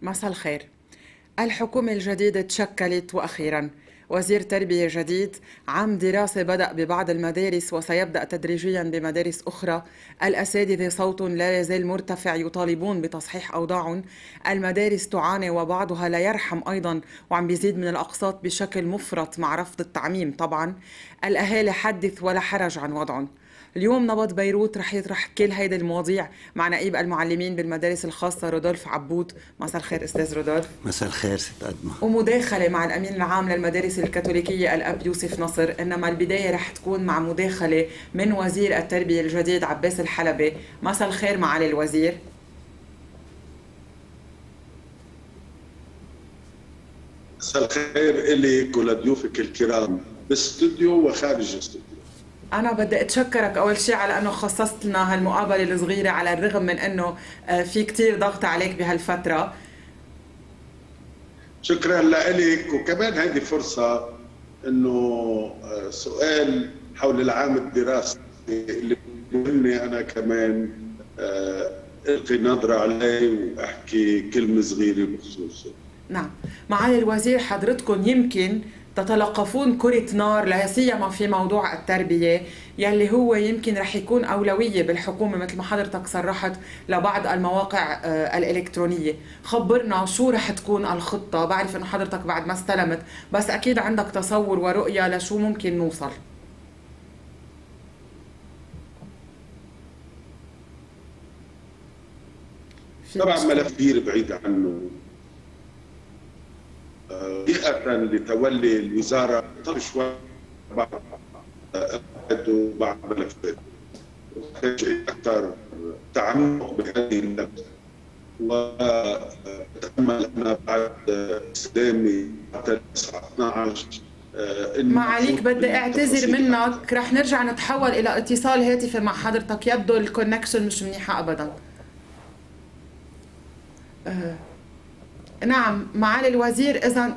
مساء الخير. الحكومة الجديدة تشكلت وأخيراً وزير تربية جديد، عام دراسة بدأ ببعض المدارس وسيبدأ تدريجياً بمدارس أخرى. الأساتذة صوت لا يزال مرتفع يطالبون بتصحيح أوضاعهم. المدارس تعاني وبعضها لا يرحم أيضاً، وعم بيزيد من الأقساط بشكل مفرط مع رفض التعميم طبعاً. الأهالي حدث ولا حرج عن وضعهم. اليوم نبض بيروت رح يطرح كل هيدي المواضيع مع نقيب المعلمين بالمدارس الخاصة رودولف عبود. مساء الخير أستاذ رودولف. مساء الخير ست أدمى. ومداخلة مع الأمين العام للمدارس الكاثوليكية الأب يوسف نصر، إنما البداية رح تكون مع مداخلة من وزير التربية الجديد عباس الحلبي. مساء الخير معالي الوزير. مساء الخير إليك ولضيوفك الكرام باستوديو وخارج الاستوديو. أنا بدي أتشكرك أول شيء على أنه خصصت لنا هالمقابلة الصغيرة على الرغم من أنه في كتير ضغط عليك بهالفترة. شكرا لك، وكمان هذه فرصة أنه سؤال حول العام الدراسي اللي بيهمني أنا كمان ألقي نظرة عليه وأحكي كلمة صغيرة بخصوصه. نعم معالي الوزير، حضرتكم يمكن تتلقفون كرة نار لا سيما في موضوع التربية يلي هو يمكن رح يكون أولوية بالحكومة مثل ما حضرتك صرحت لبعض المواقع الإلكترونية. خبرنا شو رح تكون الخطة، بعرف أنه حضرتك بعد ما استلمت بس أكيد عندك تصور ورؤية لشو ممكن نوصل. طبعا ملف كبير بعيد عنه بيئة لتولي الوزارة طب شوي بعض ملفات أكثر تعمق بهذه اللمسة، وأتأمل أنا بعد استلامي حتى الساعة 12 معاليك بدي اعتذر منك، رح نرجع نتحول إلى اتصال هاتفي مع حضرتك، يبدو الكونكشن مش منيحة أبدا. نعم معالي الوزير، إذا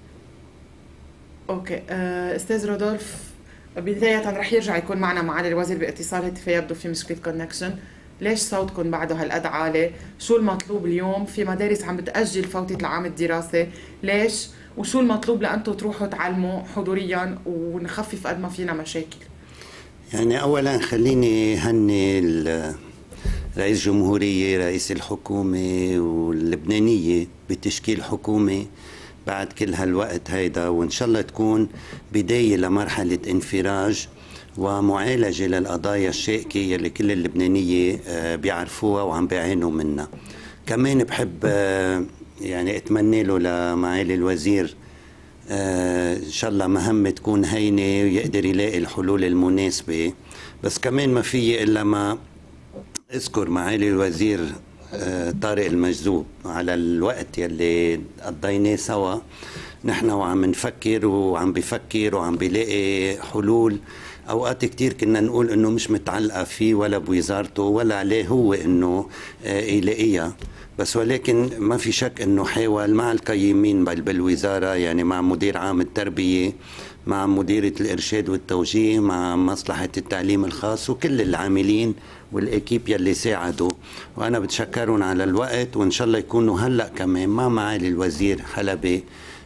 اوكي استاذ رودولف بداية رح يرجع يكون معنا معالي الوزير باتصال هاتفي، يبدو في مشكلة كونكشن. ليش صوتكم بعده هالقد عالي؟ شو المطلوب اليوم؟ في مدارس عم بتأجل فوتة العام الدراسي، ليش؟ وشو المطلوب لأنتم تروحوا تعلموا حضوريا ونخفف قد ما فينا مشاكل؟ يعني أولا خليني هني رئيس جمهورية، رئيس الحكومة واللبنانية بتشكيل حكومة بعد كل هالوقت هيدا، وإن شاء الله تكون بداية لمرحلة انفراج ومعالجة للقضايا الشائكة يلي كل اللبنانية بيعرفوها وعم بيعانوا منها. كمان بحب يعني اتمنى له لمعالي الوزير ان شاء الله مهمة تكون هينة ويقدر يلاقي الحلول المناسبة. بس كمان ما في إلا ما اذكر معالي الوزير طارق المجذوب على الوقت يلي قضيناه سوا نحن وعم نفكر وعم بفكر وعم بيلاقي حلول. اوقات كتير كنا نقول انه مش متعلقة فيه ولا بوزارته ولا عليه هو انه يلاقيها، بس ولكن ما في شك انه حاول مع القيمين بالوزارة، يعني مع مدير عام التربية، مع مديرة الإرشاد والتوجيه، مع مصلحة التعليم الخاص وكل العاملين والإكيب يلي ساعدوا، وأنا بتشكرهم على الوقت. وإن شاء الله يكونوا هلأ كمان مع معالي الوزير حلبي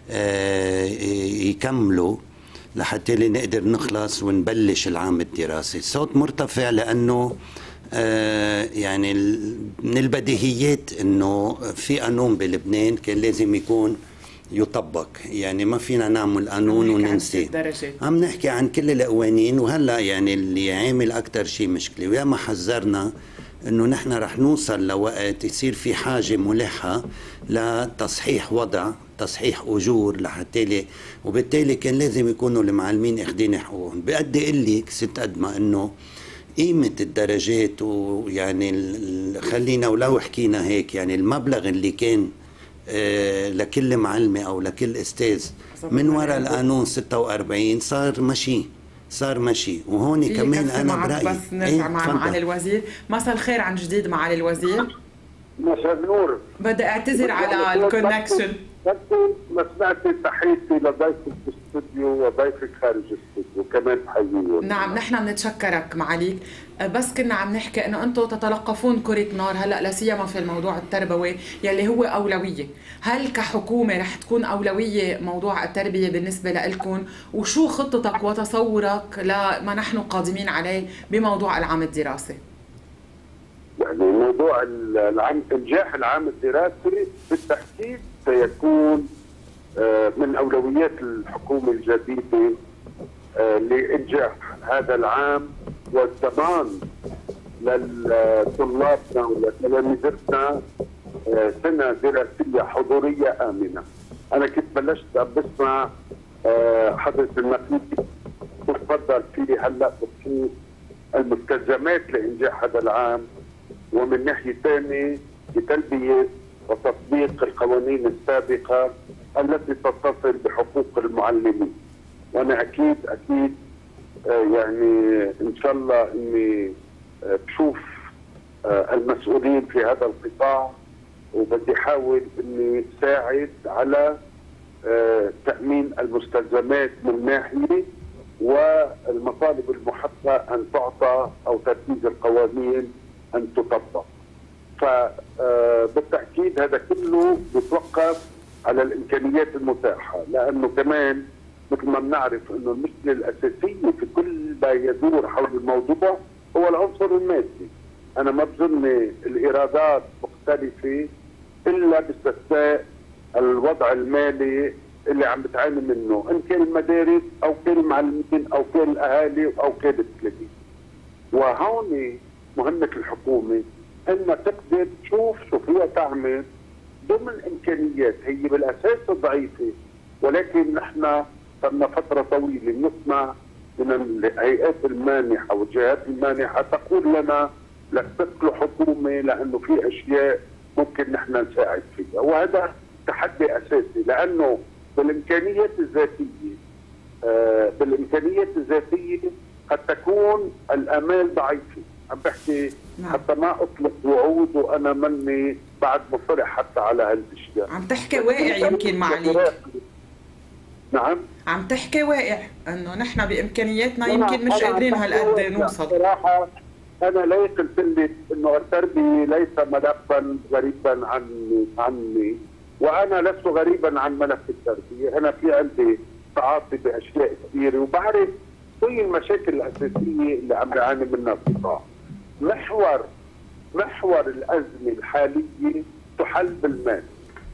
يكملوا لحتى نقدر نخلص ونبلش العام الدراسي. الصوت مرتفع لأنه يعني من البديهيات أنه في قانون بلبنان كان لازم يكون يطبق، يعني ما فينا نعمل قانون وننسى. عم نحكي عن كل القوانين، وهلا يعني اللي عامل اكثر شيء مشكله، ويا ما حذرنا انه نحن رح نوصل لوقت يصير في حاجه ملحه لتصحيح وضع، تصحيح اجور لحتى وبالتالي كان لازم يكونوا المعلمين اخذين حقوقهم. بقدي اقول لك ست أدمى انه قيمه الدرجات، ويعني خلينا ولو حكينا هيك يعني المبلغ اللي كان لكل معلمة أو لكل أستاذ من وراء القانون 46 صار مشي. وهون كمان أنا برأيي بس نرجع مع معالي الوزير. مساء الخير عن جديد معالي الوزير. مساء النور. بدي أعتذر على الكونكشن. لكن ما سمعت تحياتي لضيفك في الاستوديو وضيفك خارج الاستوديو كمان بحييهم. نعم نحن بنتشكرك معاليك، بس كنا عم نحكي انه انتم تتلقفون كرة نار هلا لا سيما في الموضوع التربوي يلي هو اولويه، هل كحكومه رح تكون اولويه موضوع التربيه بالنسبه لكم؟ وشو خطتك وتصورك لما نحن قادمين عليه بموضوع العام الدراسي؟ يعني موضوع انجاح العام الدراسي بالتاكيد سيكون من اولويات الحكومه الجديده لانجاح هذا العام والضمان لطلابنا ولتلاميذنا سنه دراسيه حضوريه امنه. انا كنت بلشت بسمع حضره النقيب تفضل فيه هلا بخصوص المستلزمات لانجاح هذا العام، ومن ناحيه ثانيه بتلبيه وتطبيق القوانين السابقه التي تتصل بحقوق المعلمين. وانا اكيد يعني ان شاء الله اني بشوف المسؤولين في هذا القطاع، وبدي احاول اني ساعد على تامين المستلزمات من ناحيه، والمطالب المحققه ان تعطى او تنفيذ القوانين ان تطبق. فبالتاكيد هذا كله بيتوقف على الامكانيات المتاحه، لانه كمان مثل ما بنعرف انه المشكله الاساسيه في كل ما يدور حول الموضوع هو العنصر المادي. انا ما بظن الايرادات مختلفه الا باستثناء الوضع المالي اللي عم بتعاني منه، ان كان المدارس او كان المعلمين او كان الاهالي او كان التلاميذ. وهون مهمه الحكومه انها تقدر تشوف شو فيها تعمل ضمن امكانيات هي بالاساس ضعيفه، ولكن نحن صرنا فتره طويله نسمع من الهيئات المانحه والجهات المانحه تقول لنا لا تدخلوا حكومه لانه في اشياء ممكن نحن نساعد فيها، وهذا تحدي اساسي لانه بالامكانيات الذاتيه قد تكون الامال ضعيفه. عم بحكي حتى ما اطلق وعود وانا مني بعد مصرح حتى على هالاشياء. عم تحكي واقع يمكن معاليك. نعم عم تحكي واقع انه نحن بامكانياتنا يمكن مش قادرين هالقد نوصل. صراحه انا ليه قلت لك انه التربيه ليس ملفا غريبا عني، وانا لست غريبا عن ملف التربيه، انا في عندي تعاطي باشياء كثيره وبعرف كل المشاكل الاساسيه اللي عم يعاني منها القطاع. محور الازمه الحاليه تحل بالمال.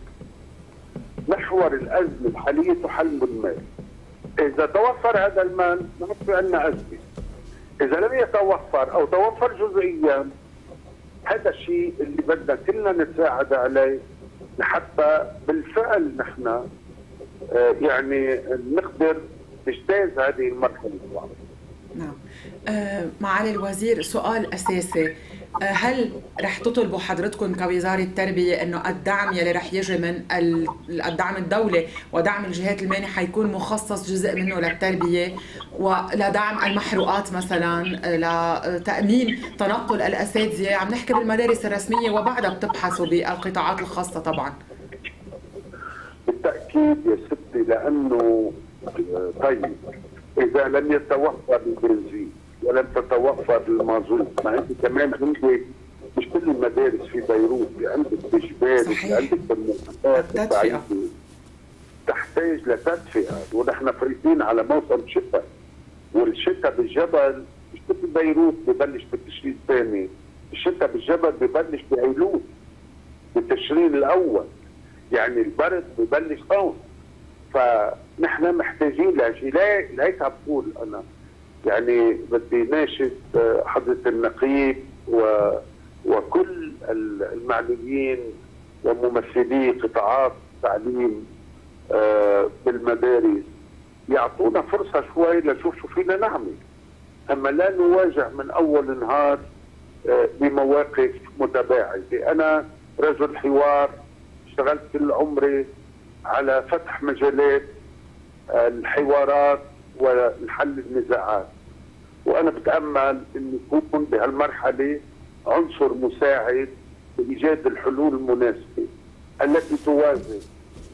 محور الازمه الحاليه تحل بالمال. اذا توفر هذا المال ما في عندنا ازمه. اذا لم يتوفر او توفر جزئيا، هذا الشيء اللي بدنا كلنا نتساعد عليه لحتى بالفعل نحن يعني نقدر نجتاز هذه المرحله الصعبه. نعم. معالي الوزير، سؤال اساسي، هل رح تطلبوا حضرتكم كوزارة تربية انه الدعم يلي رح يجي من الدعم الدولي ودعم الجهات المانحة يكون مخصص جزء منه للتربية ولدعم المحروقات مثلا لتأمين تنقل الأساتذة؟ عم نحكي بالمدارس الرسمية وبعدها بتبحثوا بالقطاعات الخاصة طبعا. بالتأكيد يا ستي، لأنه طيب إذا لم يتوفر البنزين ولم تتوفر المازوت، ما انت كمان عندك مش كل المدارس في بيروت، عندك بجبال، عندك بالمنطقات البعيده تحتاج لتدفئه، ونحن فريقين على موسم شتاء، والشتاء بالجبل مش مثل بيروت ببلش بالتشرين الثاني، الشتاء بالجبل ببلش بايلول بالتشرين الاول، يعني البرد ببلش هون. فنحن محتاجين لشيء، لهيك عم بقول انا يعني بدي ناشد حضرة النقيب وكل المعنيين وممثلي قطاعات التعليم بالمدارس يعطونا فرصة شوي لنشوف شو فينا نعمل، اما لا نواجه من اول نهار بمواقف متباعدة. انا رجل حوار، اشتغلت كل عمري على فتح مجالات الحوارات والحل النزاعات، وانا بتامل ان يكون بهالمرحله عنصر مساعد لايجاد الحلول المناسبه التي توازن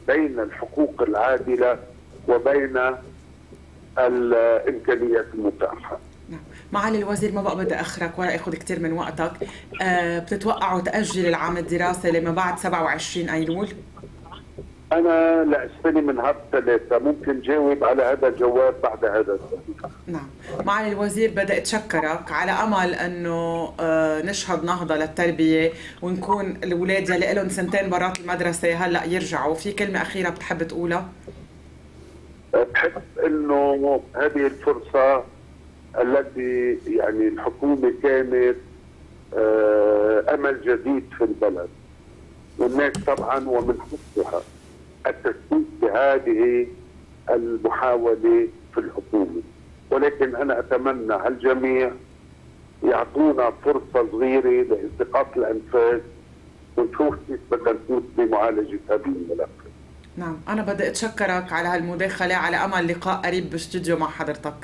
بين الحقوق العادله وبين الامكانيات المتاحه. معالي الوزير، ما بقى بدي اخرك ولا اخذ كثير من وقتك. بتتوقعوا تاجيل العام الدراسي لما بعد 27 ايلول؟ انا لاستني من هالثلاثه، ممكن جاوب على هذا الجواب بعد هذا التاريخ. نعم. معالي الوزير، بدي اتشكرك على امل انه نشهد نهضه للتربيه ونكون الاولاد يلي لهم سنتين برات المدرسه هلا يرجعوا. في كلمه اخيره بتحب تقولها؟ بحب انه هذه الفرصه التي يعني الحكومه كانت امل جديد في البلد، والناس طبعا ومن حقها التشكيك بهذه المحاوله في الحكومه، ولكن انا اتمنى على الجميع يعطونا فرصه صغيره لالتقاط الانفاس ونشوف كيف بدنا نفوت بمعالجه هذه الملفات. نعم، انا بدي اتشكرك على هالمداخله، على امل لقاء قريب باستوديو مع حضرتك.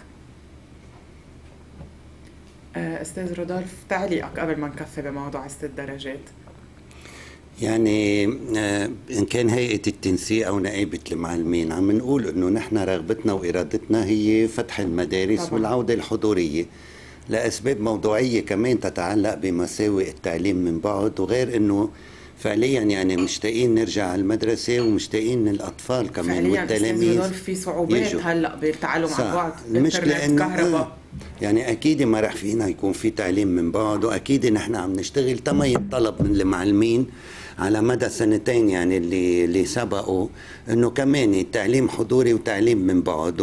استاذ رودولف، تعليقك قبل ما نكفي بموضوع الدرجات. يعني إن كان هيئة التنسيق أو نقابة المعلمين عم نقول إنه نحن رغبتنا وإرادتنا هي فتح المدارس طبعا. والعودة الحضورية لأسباب موضوعية كمان تتعلق بمساوئ التعليم من بعد، وغير إنه فعليا يعني مشتاقين نرجع على المدرسة ومشتاقين الأطفال كمان والتلاميذ. فعليا في صعوبات هلا بالتعلم عن بعد، مش لأنه يعني أكيد ما رح فينا يكون في تعليم من بعد، وأكيد نحن عم نشتغل تما يتطلب من المعلمين على مدى سنتين يعني اللي سبقوا انه كمان التعليم حضوري وتعليم من بعد،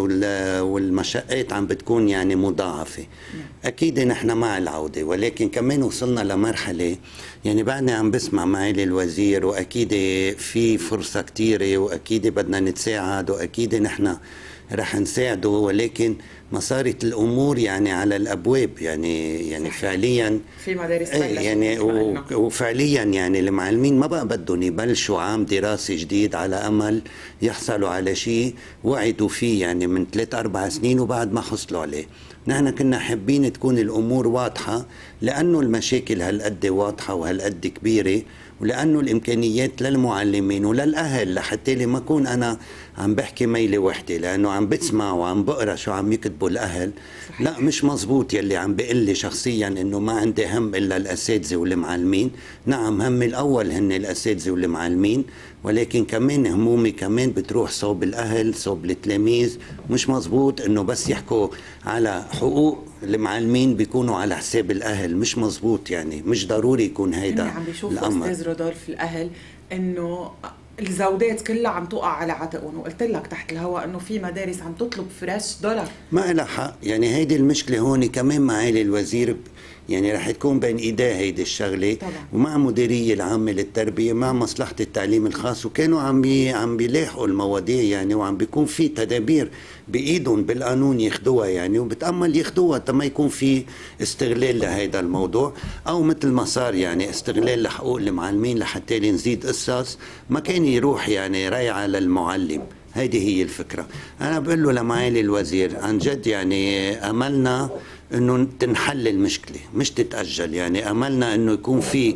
والمشقات عم بتكون يعني مضاعفه. اكيد نحن مع العوده، ولكن كمان وصلنا لمرحله يعني بعدني عم بسمع معالي الوزير، واكيد في فرصه كثيره، واكيد بدنا نتساعد، واكيد نحن رح نساعده، ولكن ما صارت الامور يعني على الابواب يعني فعليا في مدارس يعني وفعليا يعني المعلمين ما بقى بدهم يبلشوا عام دراسي جديد على امل يحصلوا على شيء وعدوا فيه يعني من 3-4 سنين وبعد ما حصلوا عليه. نحن كنا حابين تكون الامور واضحه، لانه المشاكل هالقد واضحه وهالقد كبيره، ولانه الامكانيات للمعلمين وللاهل، لحتى لما اكون انا عم بحكي ميله وحده، لانه عم بسمع وعم بقرا شو عم يكتبوا الاهل. لا مش مزبوط يلي عم بيقول لي شخصيا انه ما عندي هم الا الاساتذه والمعلمين. نعم، همي الاول هن الاساتذه والمعلمين، ولكن كمان همومي كمان بتروح صوب الاهل، صوب التلاميذ. مش مزبوط انه بس يحكوا على حقوق المعلمين بيكونوا على حساب الاهل، مش مزبوط يعني مش ضروري يكون هيدا عم بيشوفوا استاذ رودولف الاهل انه الزودات كلها عم توقع على عاتقهم، وقلت لك تحت الهواء انه في مدارس عم تطلب فريش دولار. ما لها حق يعني، هيدي المشكله هون كمان معالي الوزير يعني رح تكون بين ايديه هيدي الشغله طبعا. ومع مديريه العامه للتربيه مع مصلحه التعليم الخاص، وكانوا عم بيلاحقوا المواضيع يعني، وعم بيكون في تدابير بايدهم بالقانون ياخذوها يعني، وبتامل ياخذوها تما يكون في استغلال لهذا الموضوع، او مثل ما صار يعني استغلال لحقوق المعلمين لحتى نزيد قصص ما كان يروح يعني رايعه للمعلم. هيدي هي الفكره. انا بقول له لمعالي الوزير عن جد يعني املنا انه تنحل المشكله مش تتاجل، يعني املنا انه يكون في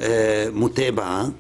متابعه.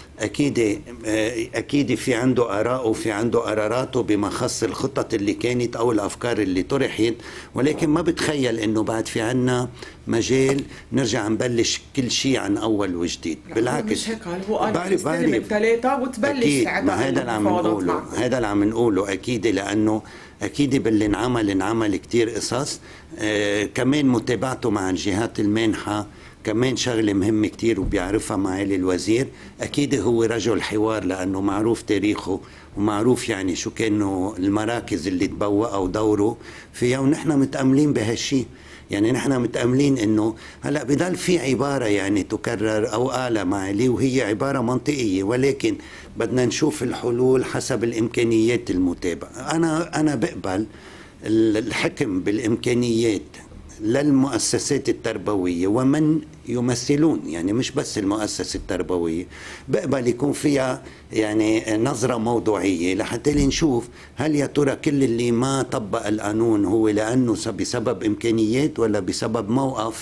اكيد في عنده اراء وفي عنده قراراته بما خص الخطط اللي كانت او الافكار اللي طرحت، ولكن ما بتخيل انه بعد في عنا مجال نرجع نبلش كل شيء عن اول وجديد. بالعكس مش هيك، هو قال استلم الثلاثه وتبلش ساعتها. هذا اللي عم نقوله اكيد، لانه اكيد باللي انعمل كثير قصص. كمان متابعته مع الجهات المانحه كمان شغله مهمه كثير وبيعرفها معالي الوزير. اكيد هو رجل حوار، لانه معروف تاريخه ومعروف يعني شو كانوا المراكز اللي تبوأوا دوره فيها، ونحن متأملين بهالشيء. يعني نحن متأملين انه هلا بضل في عباره يعني تكرر او قالها معالي، وهي عباره منطقيه، ولكن بدنا نشوف الحلول حسب الامكانيات المتابعه. انا بقبل الحكم بالامكانيات للمؤسسات التربوية ومن يمثلون، يعني مش بس المؤسسة التربوية، بقبل يكون فيها يعني نظرة موضوعية لحتى نشوف هل يا ترى كل اللي ما طبق القانون هو لأنه بسبب إمكانيات ولا بسبب موقف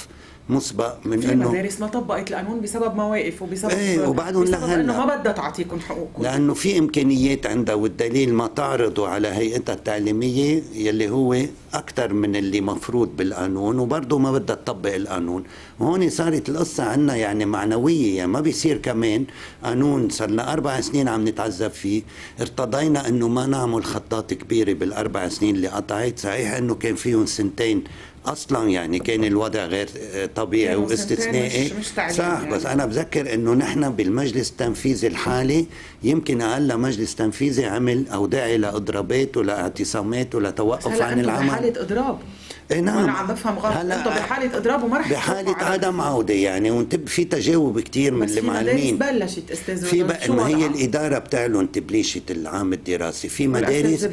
مسبق من في انه مدارس ما طبقت القانون بسبب مواقف وبسبب وبعدهم بسبب لهلا انه ما بدها تعطيكم حقوقكم، لانه في امكانيات عندها، والدليل ما تعرضوا على هيئتها التعليميه يلي هو اكثر من اللي مفروض بالقانون، وبرضه ما بدها تطبق القانون. وهون صارت القصه عندنا يعني معنويه، يعني ما بيصير كمان قانون صار لنا 4 سنين عم نتعذب فيه، ارتضينا انه ما نعمل خطات كبيره بالاربع سنين اللي قطعت. صحيح انه كان فيهم سنتين اصلا يعني كان الوضع غير طبيعي واستثنائي صح يعني. بس انا بذكر انه نحن بالمجلس التنفيذي الحالي يمكن اقل مجلس تنفيذي عمل او داعي لاضرابات ولا اعتصامات ولا توقف عن العمل. بحاله اضراب. نعم. انا عم بفهم غلط، انتم بحاله اضراب وما رح بحاله عدم عوده يعني، وانتب في تجاوب كثير من المعلمين. بس في مدارس بلشت استاذ في ما هي الاداره بتعلن تبليشت العام الدراسي، في مدارس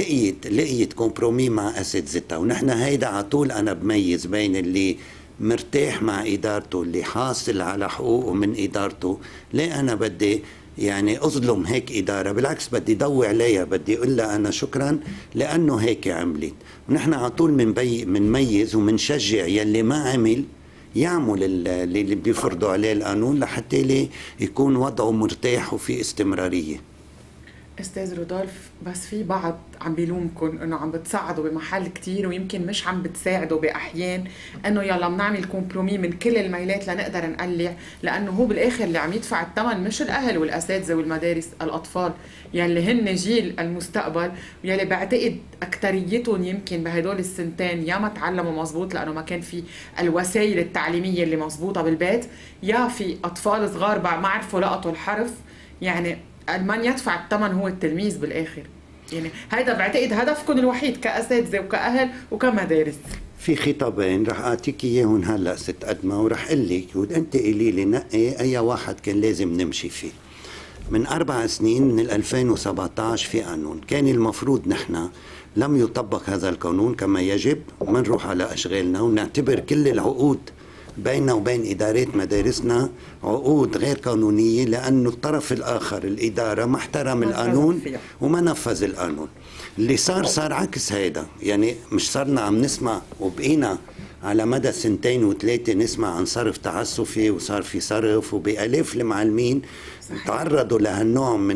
لقيت كومبرومي مع اساتذتها، ونحن هيدا على طول انا بميز بين اللي مرتاح مع ادارته، اللي حاصل على حقوقه من ادارته. ليه انا بدي يعني اظلم هيك اداره؟ بالعكس بدي ضوي عليها، بدي اقول لها انا شكرا لانه هيك عملت. ونحن على طول منميز ومنشجع يلي ما عمل يعمل اللي بيفرضوا عليه القانون لحتى يكون وضعه مرتاح وفي استمراريه. استاذ رودولف، بس في بعض عم بيلومكم انه عم بتساعدوا بمحل كتير ويمكن مش عم بتساعدوا باحيان، انه يلا بنعمل كومبرومي من كل الميلات لنقدر نقلع، لانه هو بالاخر اللي عم يدفع الثمن مش الاهل والاساتذه والمدارس، الاطفال يلي هن جيل المستقبل، ويلي بعتقد اكثريتهم يمكن بهدول السنتين يا ما تعلموا مزبوط لانه ما كان في الوسائل التعليميه اللي مزبوطه بالبيت، يا في اطفال صغار ما عرفوا لقطوا الحرف. يعني من يدفع الثمن هو التلميذ بالاخر. يعني هيدا بعتقد هدفكم الوحيد كاساتذه وكاهل وكمدارس. في خطابين رح اعطيك اياهم هلا ست قدمه، ورح اقول لك وانت قولي لي نقي اي واحد كان لازم نمشي فيه. من 4 سنين من 2017 في قانون كان المفروض نحن لم يطبق هذا القانون كما يجب، منروح على اشغالنا ونعتبر كل العقود بيننا وبين إدارات مدارسنا عقود غير قانونية، لأنه الطرف الآخر الإدارة ما احترم القانون وما نفذ القانون. اللي صار عكس هيدا، يعني مش صرنا عم نسمع وبقينا على مدى 2 و3 نسمع عن صرف تعسفي، وصار في صرف، وبآلاف المعلمين تعرضوا لهالنوع من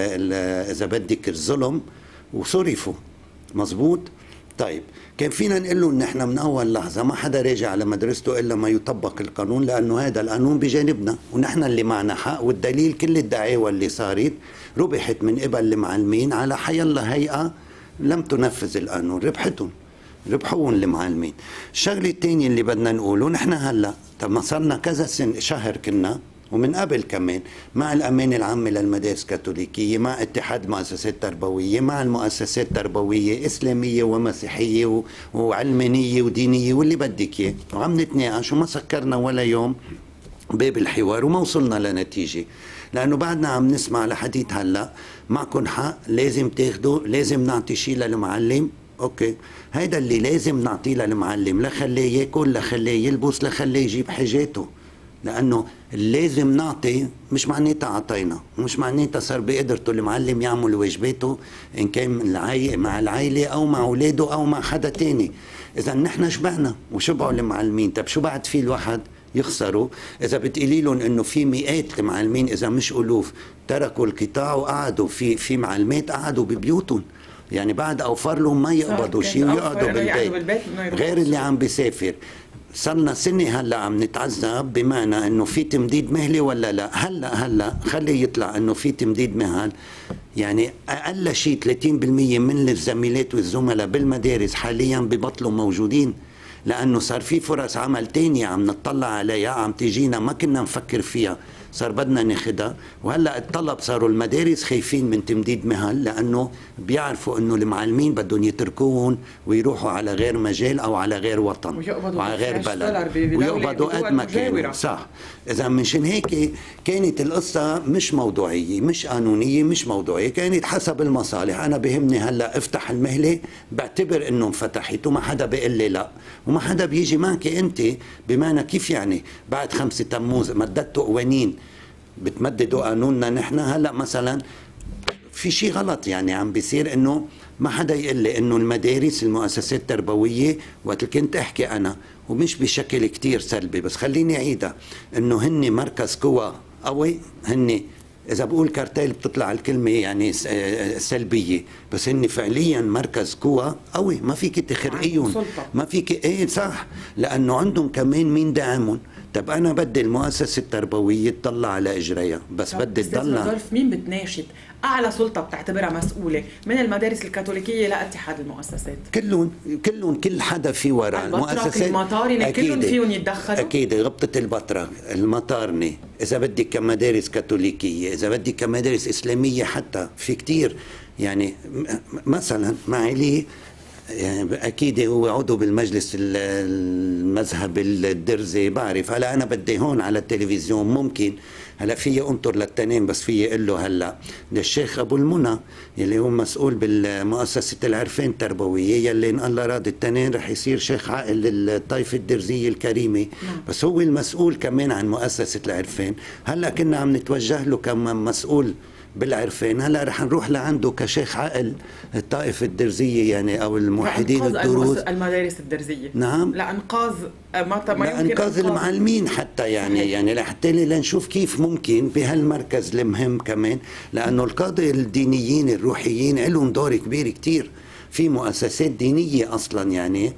إذا بدك الظلم وصرفوا. مزبوط؟ طيب كان فينا نقول له نحن من اول لحظه ما حدا راجع على مدرسته الا ما يطبق القانون، لانه هذا القانون بجانبنا ونحن اللي معنا حق. والدليل كل الدعاوى اللي صارت ربحت من قبل المعلمين على حيالله هيئه لم تنفذ القانون، ربحوهم المعلمين. الشغله الثانيه اللي بدنا نقوله، نحن هلا طب ما صرنا كذا شهر كنا ومن قبل كمان مع الأمانة العامة للمدارس الكاثوليكية، مع اتحاد مؤسسات تربوية، مع المؤسسات التربوية إسلامية ومسيحية وعلمانية ودينية واللي بدك إياه، وعم نتناقش وما سكرنا ولا يوم باب الحوار وما وصلنا لنتيجة. لأنه بعدنا عم نسمع لحديث هلا معكم حق، لازم تاخدوا، لازم نعطي شيء للمعلم. اوكي، هيدا اللي لازم نعطيه للمعلم، لا خليه ياكل، لا خليه يلبس، لا خليه يجيب حاجاته. لأنه لازم نعطي مش معناتها عطينا، مش معناتها صار بقدرته المعلم يعمل واجباته إن كان مع العائلة أو مع أولاده أو مع حدا تاني. إذا نحن شبعنا وشبعوا المعلمين، طب شو بعد في الواحد يخسروا؟ إذا بتقولي لهم إنه في مئات المعلمين إذا مش ألوف تركوا القطاع وقعدوا في معلمات قعدوا ببيوتهم، يعني بعد أوفر لهم ما يقبضوا شيء ويقعدوا بالبيت غير اللي عم بيسافر. صرنا سنة هلا عم نتعذب بمعنى انه في تمديد مهلي ولا لا. هلا خلي يطلع انه في تمديد مهل، يعني اقل شيء 30% من الزميلات والزملاء بالمدارس حاليا ببطلوا موجودين، لانه صار في فرص عمل تانية عم نطلع عليها، عم تجينا ما كنا نفكر فيها، صار بدنا ناخدها. وهلا الطلب صاروا المدارس خايفين من تمديد مهل، لانه بيعرفوا انه المعلمين بدهم يتركوهم ويروحوا على غير مجال او على غير وطن وعلى غير بلد ويقبضوا قد ما كانوا. صح. اذا منشان هيك كانت القصه مش موضوعيه، مش قانونيه، مش موضوعيه، كانت حسب المصالح. انا بهمني هلا افتح المهله، بعتبر انه انفتحت وما حدا بيقول لي لا، وما حدا بيجي معك انت. بمعنى كيف يعني بعد 5 تموز مددتوا قوانين بتمددوا قانوننا نحن؟ هلا مثلا في شيء غلط يعني عم بيصير، انه ما حدا يقول لي انه المدارس المؤسسات التربويه، وقت كنت احكي انا ومش بشكل كتير سلبي. بس خليني أعيدها إنه هن مركز قوى قوي. هن إذا بقول كارتيل بتطلع الكلمة يعني سلبية، بس هن فعليا مركز قوى قوي، ما فيك تخرقيهم، ما فيك. ايه صح، لأنه عندهم كمان مين داعمهم. طب أنا بدي المؤسسة التربوية تطلع على إجريها، بس بدي تضلها. مين بتناشد؟ أعلى سلطة بتعتبرها مسؤولة من المدارس الكاثوليكية لاتحاد المؤسسات؟ كلهم كل حدا في وراء المؤسسات. المطارنة كلهم فيهم يتدخلوا. أكيد غبطة البطرك، المطارنة، إذا بدك كمدارس كاثوليكية، إذا بدك كمدارس إسلامية، حتى في كتير يعني. مثلا معالي يعني أكيد هو عضو بالمجلس المذهب الدرزي، بعرف. هلا أنا بدي هون على التلفزيون ممكن هلا في انطر للتنين، بس في اقول له هلا للشيخ ابو المنى يلي هو مسؤول بالمؤسسه العرفان التربويه، يلي ان الله راد التنين رح يصير شيخ عائل الطائفه الدرزيه الكريمه. بس هو المسؤول كمان عن مؤسسه العرفان. هلا كنا عم نتوجه له كمسؤول بالعرفان، هلا رح نروح لعنده كشيخ عقل الطائفة الدرزية يعني او الموحدين الدروز، المدارس الدرزية. نعم، لانقاذ لانقاذ المعلمين حتى يعني لحتى لنشوف كيف ممكن بهالمركز المهم كمان، لانه القادة الدينيين الروحيين لهم دور كبير كتير في مؤسسات دينية أصلا يعني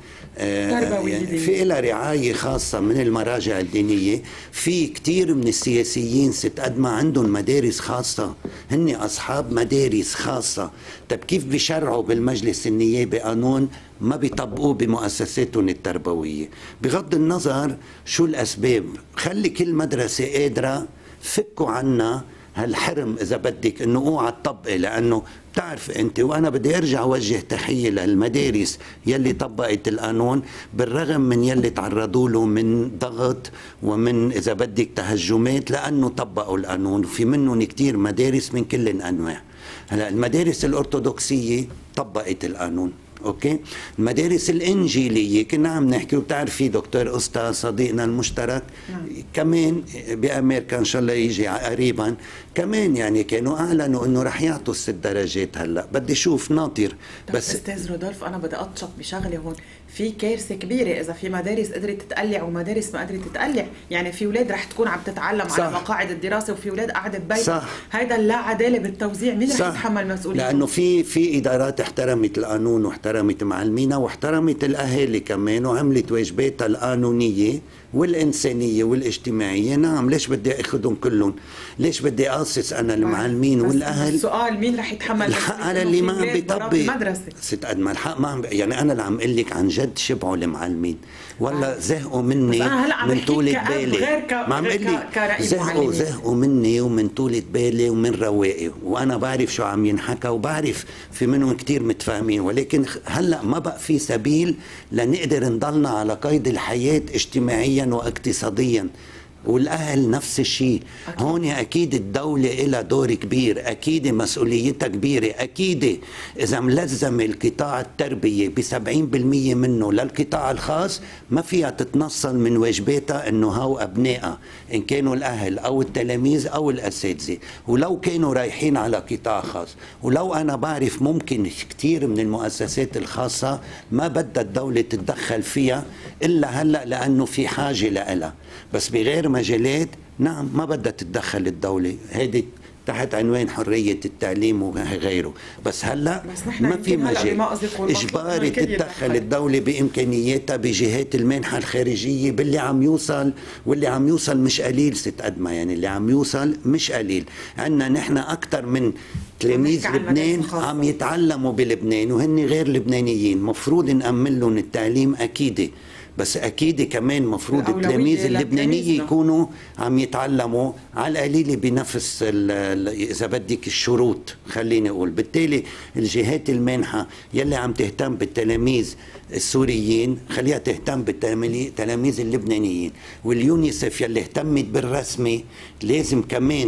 في لها رعاية خاصة من المراجع الدينية. في كتير من السياسيين ست قد ما عندهم مدارس خاصة، هن أصحاب مدارس خاصة. طب كيف بيشرعوا بالمجلس النيابي قانون ما بيطبقوه بمؤسساتهم التربوية؟ بغض النظر شو الأسباب، خلي كل مدرسة قادرة فكوا عنا هالحرم إذا بدك إنه اوعى تطبقي. لأنه بتعرف أنت، وأنا بدي أرجع أوجه تحية للمدارس يلي طبقت القانون بالرغم من يلي تعرضوا له من ضغط ومن إذا بدك تهجمات، لأنه طبقوا القانون. وفي منهم كتير مدارس من كل الأنواع. هلا المدارس الأرثوذكسية طبقت القانون، اوكي. المدارس الانجيليه كنا عم نحكي، وبتعرفي دكتور استا صديقنا المشترك كمان بامريكا ان شاء الله يجي قريبا كمان، يعني كانوا اعلنوا انه رح يعطوا 6 درجات. هلا بدي اشوف ناطر. بس استاذ رودولف انا بدي اطشط بشغله هون. في كارثه كبيره اذا في مدارس قدرت تتقلع ومدارس ما قدرت تتقلع. يعني في اولاد رح تكون عم تتعلم صح. على مقاعد الدراسه، وفي اولاد قاعده ببيت. هيدا اللا عداله بالتوزيع، مين رح يتحمل مسؤوليته؟ لانه في ادارات احترمت القانون واحترمت معلمينا واحترمت الاهالي كمان وعملت واجباتها القانونيه والإنسانية والاجتماعية. نعم، ليش بدي أخذهم كلهم؟ ليش بدي أقصص أنا المعلمين والأهل؟ السؤال مين رح يتحمل الحق على اللي ما عم بيطبق. ست قد ما الحق ما عم يعني أنا اللي عم أقول لك عن جد شبعوا المعلمين ولا زهقوا مني من طولة بالي. ما عم أقول لك زهقوا مني ومن طولة بالي ومن رواقي، وأنا بعرف شو عم ينحكى وبعرف في منهم كتير متفاهمين، ولكن هلأ ما بقى في سبيل لنقدر نضلنا على قيد الحياة اجتماعيا واقتصاديا. والأهل نفس الشيء. هون أكيد الدولة لها دور كبير، أكيد مسؤوليتها كبيرة، أكيد إذا ملزم القطاع التربية ب70% منه للقطاع الخاص ما فيها تتنصل من واجباتها إنه هاو أبنائها إن كانوا الأهل أو التلاميذ أو الأساتذة، ولو كانوا رايحين على قطاع خاص. ولو أنا بعرف ممكن كتير من المؤسسات الخاصة ما بدها الدولة تتدخل فيها إلا هلأ لأنه في حاجة لها، بس بغير مجالات نعم ما بدها تتدخل الدولة. هيدي تحت عنوان حرية التعليم وغيره. بس هلا ما في مجال إجباري تتدخل الدولة بإمكانياتها بجهات المنحة الخارجية باللي عم يوصل، واللي عم يوصل مش قليل ست أدمى، يعني اللي عم يوصل مش قليل. عنا نحن أكتر من تلاميذ لبنان عم يتعلموا بلبنان وهن غير لبنانيين، مفروض نأمن لهم التعليم أكيد، بس أكيد كمان مفروض التلاميذ اللبنانية يكونوا عم يتعلموا على القليل بنفس إذا بدك الشروط خليني أقول. بالتالي الجهات المانحة يلي عم تهتم بالتلاميذ السوريين خليها تهتم بالتلاميذ اللبنانيين، واليونيسف يلي اهتمت بالرسمي لازم كمان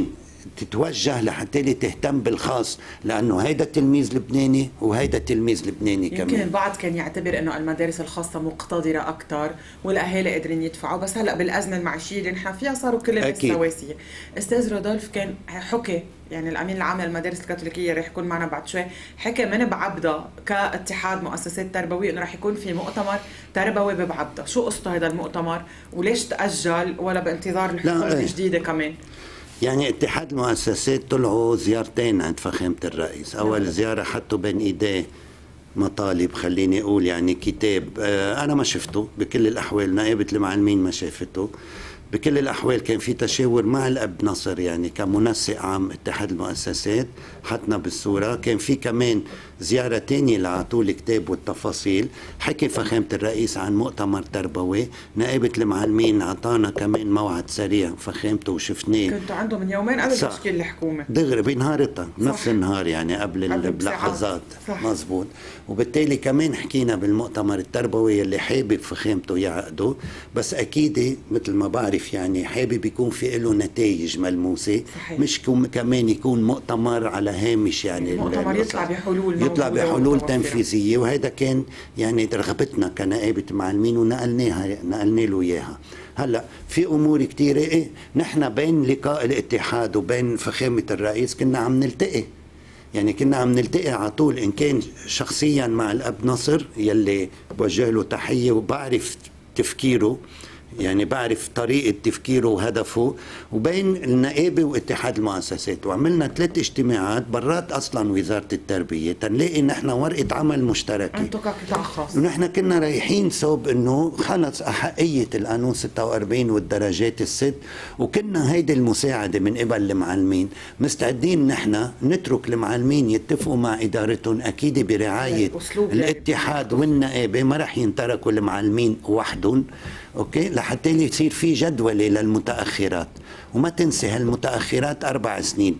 تتوجه لحتى تهتم بالخاص، لانه هيدا تلميذ لبناني وهيدا تلميذ لبناني كمان. يمكن البعض كان يعتبر انه المدارس الخاصه مقتدره اكثر والاهالي قادرين يدفعوا، بس هلا بالازمه المعيشيه اللي نحن فيها صاروا كل الناس سواسيه. استاذ رودولف كان حكي، يعني الامين العام للمدارس الكاثوليكيه رح يكون معنا بعد شوي، حكى من بعبده كاتحاد مؤسسات تربويه انه رح يكون في مؤتمر تربوي ببعبده. شو قصته هذا المؤتمر وليش تاجل ولا بانتظار الحكومه الجديده كمان؟ يعني اتحاد المؤسسات طلعوا زيارتين عند فخامة الرئيس. أول زيارة حطوا بين إيديه مطالب، خليني أقول يعني كتاب، أنا ما شفته بكل الأحوال، نائبة المعلمين ما شافته بكل الأحوال. كان في تشاور مع الأب نصر يعني كمنسق عام اتحاد المؤسسات، حطنا بالصورة. كان في كمان زيارة تانية لعطول الكتاب والتفاصيل. حكي فخامة الرئيس عن مؤتمر تربوي، نائبة المعلمين عطانا كمان موعد سريع فخامته وشفناه. كنتوا عنده من يومين قبل تشكيل الحكومة دغري بنهارتها نفس النهار يعني قبل بلحظات. مزبوط. وبالتالي كمان حكينا بالمؤتمر التربوي اللي حابب فخامته يعقده، بس أكيد مثل ما بعرف يعني حابب يكون في له نتائج ملموسة. صحيح. مش كمان يكون مؤتمر على هامش، يعني المؤتمر يطلع بحلول تنفيذية. وهذا كان يعني رغبتنا كنائبة معلمين ونقلنا له إياها. هلا في امور كثيره. ايه نحن بين لقاء الاتحاد وبين فخامه الرئيس كنا عم نلتقي، يعني كنا عم نلتقي على طول، ان كان شخصيا مع الاب نصر يلي بوجه له تحيه وبعرف تفكيره، يعني بعرف طريقة تفكيره وهدفه، وبين النقابة واتحاد المؤسسات. وعملنا 3 اجتماعات برات أصلا وزارة التربية تنلاقي نحن ورقة عمل مشتركة. أنتوا كقطاع خاص. ونحن كنا رايحين صوب إنه خلص أحقية القانون 46 والدرجات الست، وكنا هيدي المساعدة من قبل المعلمين مستعدين نحن نترك المعلمين يتفقوا مع إدارتهم، أكيد برعاية الاتحاد والنقابة. ما رح ينتركوا المعلمين وحدهم، اوكي، لحتى يصير في جدولة للمتأخرات. وما تنسي هالمتأخرات 4 سنين،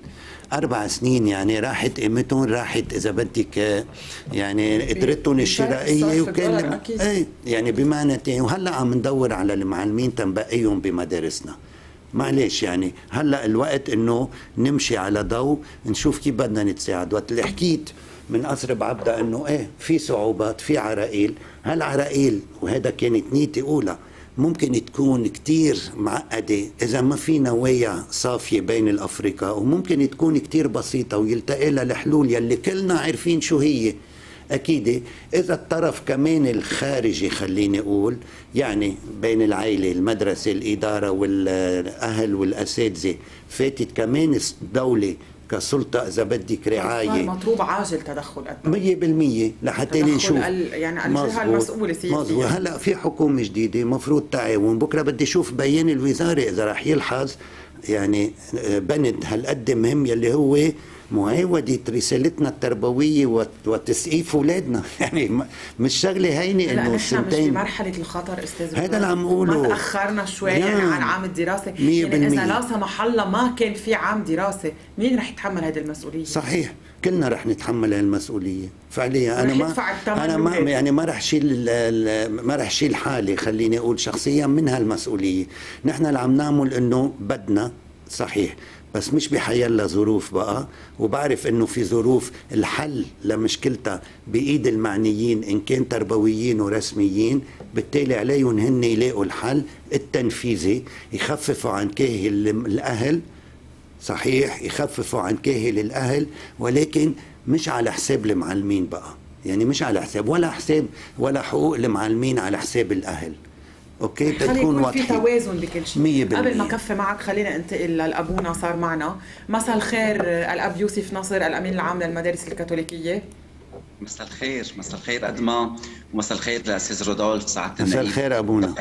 4 سنين يعني راحت قيمتهم، راحت اذا بدك يعني قدرتهم الشرائية، وكان ايه يعني بمعنى تاني. وهلا عم ندور على المعلمين تنبقيهم بمدارسنا. معلش يعني هلا الوقت انه نمشي على ضوء نشوف كيف بدنا نتساعد. وقت اللي حكيت من قصر بعبدة انه ايه في صعوبات، في عراقيل. هالعراقيل وهذا كانت نيتي اولى ممكن تكون كتير معقدة إذا ما في نوايا صافية بين الأفرقاء، وممكن تكون كتير بسيطة ويلتقي لها الحلول يلي كلنا عارفين شو هي. أكيد إذا الطرف كمان الخارجي خليني أقول يعني بين العائلة، المدرسة، الإدارة والأهل والأساتذة، فاتت كمان الدولة كسلطة إذا بدك رعاية، مطلوب عاجل تدخل 100% لحتى نشوف يعني الجهة المسؤولة سياسيا. هلا في حكومة جديدة مفروض تعاون. بكرة بدي أشوف بيان الوزارة إذا رح يلحظ يعني بند هالقد مهم يلي هو معاودة رسالتنا التربوية وتسقيف أولادنا. يعني مش شغلة هينة إنه السنتين. مش بمرحلة الخطر أستاذ، هذا اللي عم أقوله. ما تأخرنا شوي يعني عن عام الدراسة. يعني إذا لا سمح الله ما كان في عام دراسة، مين رح يتحمل هذه المسؤولية؟ صحيح، كلنا رح نتحمل المسؤولية فعليا. أنا ما يعني ما رح شيل حالي، خليني أقول شخصيا من هالمسؤولية. نحن اللي عم نعمل إنه بدنا صحيح، بس مش بحيالله ظروف بقى. وبعرف انه في ظروف الحل لمشكلتها بايد المعنيين ان كان تربويين ورسميين، بالتالي عليهم هن يلاقوا الحل التنفيذي، يخففوا عن كاهل الاهل. صحيح، يخففوا عن كاهل الاهل، ولكن مش على حساب المعلمين بقى. يعني مش على حساب ولا حقوق المعلمين على حساب الاهل. اوكي، تكون في توازن بكل شيء. قبل ما كفي معك خلينا انتقل للابونا. صار معنا مساء الخير الاب يوسف نصر الامين العام للمدارس الكاثوليكيه. مساء الخير. مساء الخير أدمى، ومساء الخير لأستاذ رودولف سعادة النائب. مساء الخير أبونا.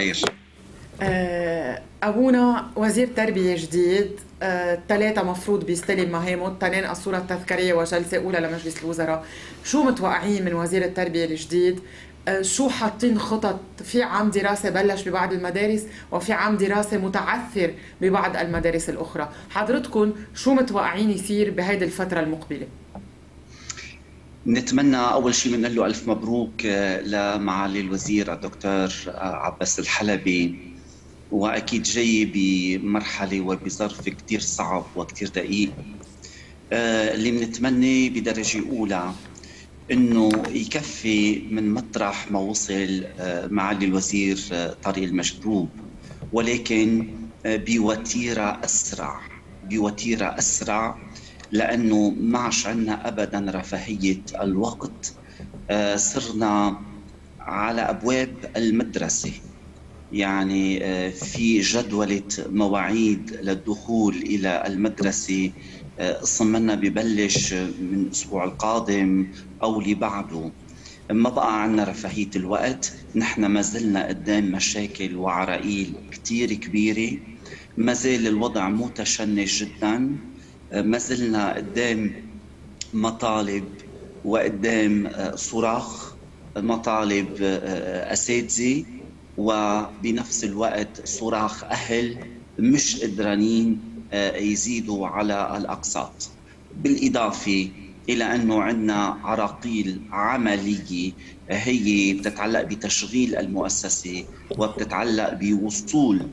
أبونا وزير تربية جديد، 3 مفروض بيستلم مهامه، 2 الصورة التذكارية وجلسة أولى لمجلس الوزراء. شو متوقعين من وزير التربية الجديد؟ شو حاطين خطط؟ في عام دراسة بلش ببعض المدارس وفي عام دراسة متعثر ببعض المدارس الأخرى. حضرتكم شو متوقعين يصير بهيدي الفترة المقبلة؟ نتمنى أول شيء بنقول له ألف مبروك لمعالي الوزير الدكتور عباس الحلبي وأكيد جاي بمرحلة وبظرف كتير صعب وكتير دقيق. اللي بنتمنى بدرجة أولى إنه يكفي من مطرح ما وصل معالي الوزير طارق المجذوب، ولكن بوتيرة أسرع، لأنه ما عادش عندنا أبدا رفاهية الوقت. صرنا على أبواب المدرسة، يعني في جدولة مواعيد للدخول إلى المدرسة صمنا ببلش من الأسبوع القادم أو اللي بعده. ما بقى عندنا رفاهية الوقت. نحن ما زلنا قدام مشاكل وعراقيل كتير كبيرة، ما زال الوضع متشنج جدا، ما زلنا قدام مطالب وقدام صراخ مطالب أساتذة، وبنفس الوقت صراخ أهل مش قدرانين يزيدوا على الأقساط. بالإضافة إلى أنه عندنا عراقيل عملية هي بتتعلق بتشغيل المؤسسة وبتتعلق بوصول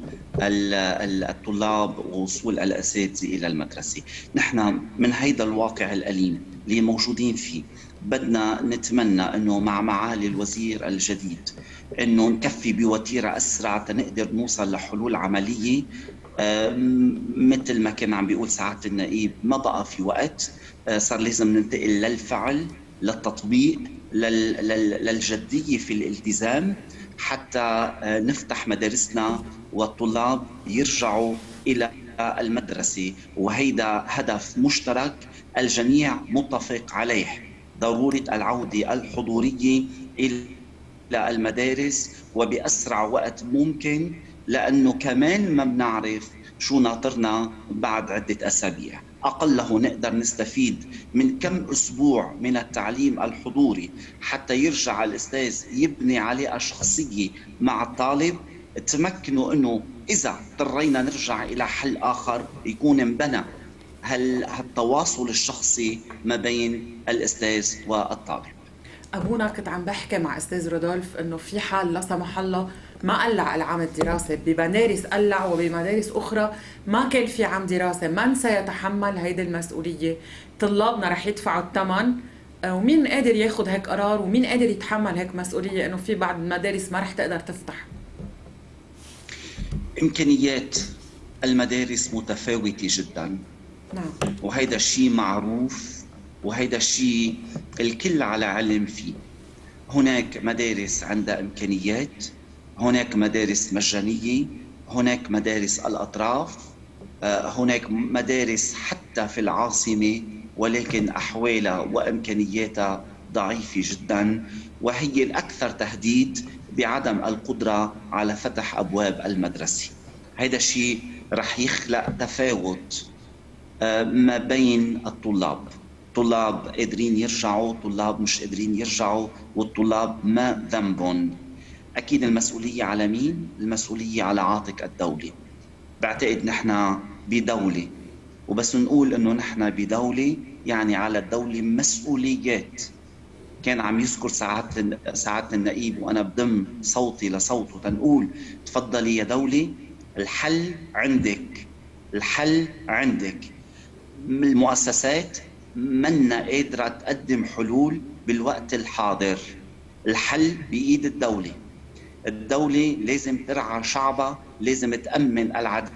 الطلاب ووصول الأساتذة إلى المدرسة. نحن من هيدا الواقع الأليم اللي موجودين فيه بدنا نتمنى أنه مع معالي الوزير الجديد أنه نكفي بوتيرة أسرع تنقدر نوصل لحلول عملية. مثل ما كان عم بيقول سعادة النائب، ما بقى في وقت، صار لازم ننتقل للفعل، للتطبيق، للجدية في الالتزام، حتى نفتح مدارسنا والطلاب يرجعوا إلى المدرسة. وهيدا هدف مشترك الجميع متفق عليه، ضرورة العودة الحضورية إلى المدارس وبأسرع وقت ممكن، لأنه كمان ما بنعرف شو ناطرنا بعد عدة أسابيع. أقله نقدر نستفيد من كم أسبوع من التعليم الحضوري حتى يرجع الأستاذ يبني علاقة شخصية مع الطالب، تمكنوا أنه إذا اضطرينا نرجع إلى حل آخر يكون انبنى هالتواصل الشخصي ما بين الأستاذ والطالب. أبونا كنت عم بحكي مع أستاذ رودولف إنه في حال لا سمح الله ما قلع العام الدراسي، بمدارس قلع وبمدارس أخرى ما كان في عام دراسي. من سيتحمل هيدي المسؤولية؟ طلابنا رح يدفعوا الثمن، ومين قادر ياخد هيك قرار ومين قادر يتحمل هيك مسؤولية إنه في بعض المدارس ما رح تقدر تفتح؟ إمكانيات المدارس متفاوتة جدا، نعم، وهيدا الشيء معروف، وهيدا الشيء الكل على علم فيه. هناك مدارس عندها إمكانيات، هناك مدارس مجانية، هناك مدارس الأطراف، هناك مدارس حتى في العاصمة ولكن أحوالها وإمكانياتها ضعيفة جدا، وهي الأكثر تهديد بعدم القدرة على فتح أبواب المدرسة. هذا الشيء رح يخلق تفاوت ما بين الطلاب، طلاب قادرين يرجعوا، طلاب مش قادرين يرجعوا، والطلاب ما ذنبهم. أكيد المسؤولية على مين؟ المسؤولية على عاتق الدولة. بعتقد نحن بدولة، وبس نقول إنه نحن بدولة يعني على الدولة مسؤوليات. كان عم يذكر سعادة النائب وأنا بضم صوتي لصوته تنقول تفضلي يا دولة، الحل عندك، الحل عندك. المؤسسات منا قادرة تقدم حلول بالوقت الحاضر، الحل بإيد الدولة. الدولة لازم ترعى شعبها، لازم تأمن العدالة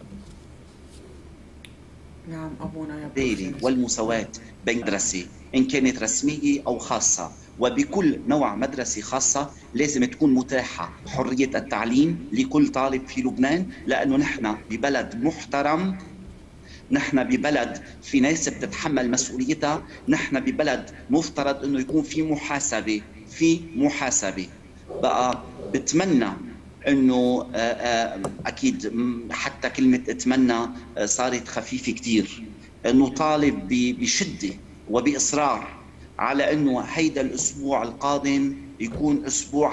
نعم أبونا يا والمساواة بين مدرسة إن كانت رسمية أو خاصة، وبكل نوع مدرسة خاصة لازم تكون متاحة حرية التعليم لكل طالب في لبنان، لأنه نحن ببلد محترم، نحن ببلد في ناس بتتحمل مسؤوليتها، نحن ببلد مفترض أنه يكون في محاسبة. بقى بتمنى أنه أكيد حتى كلمة أتمنى صارت خفيفة كتير، أنه طالب بشدة وبإصرار على أنه هيدا الأسبوع القادم يكون أسبوع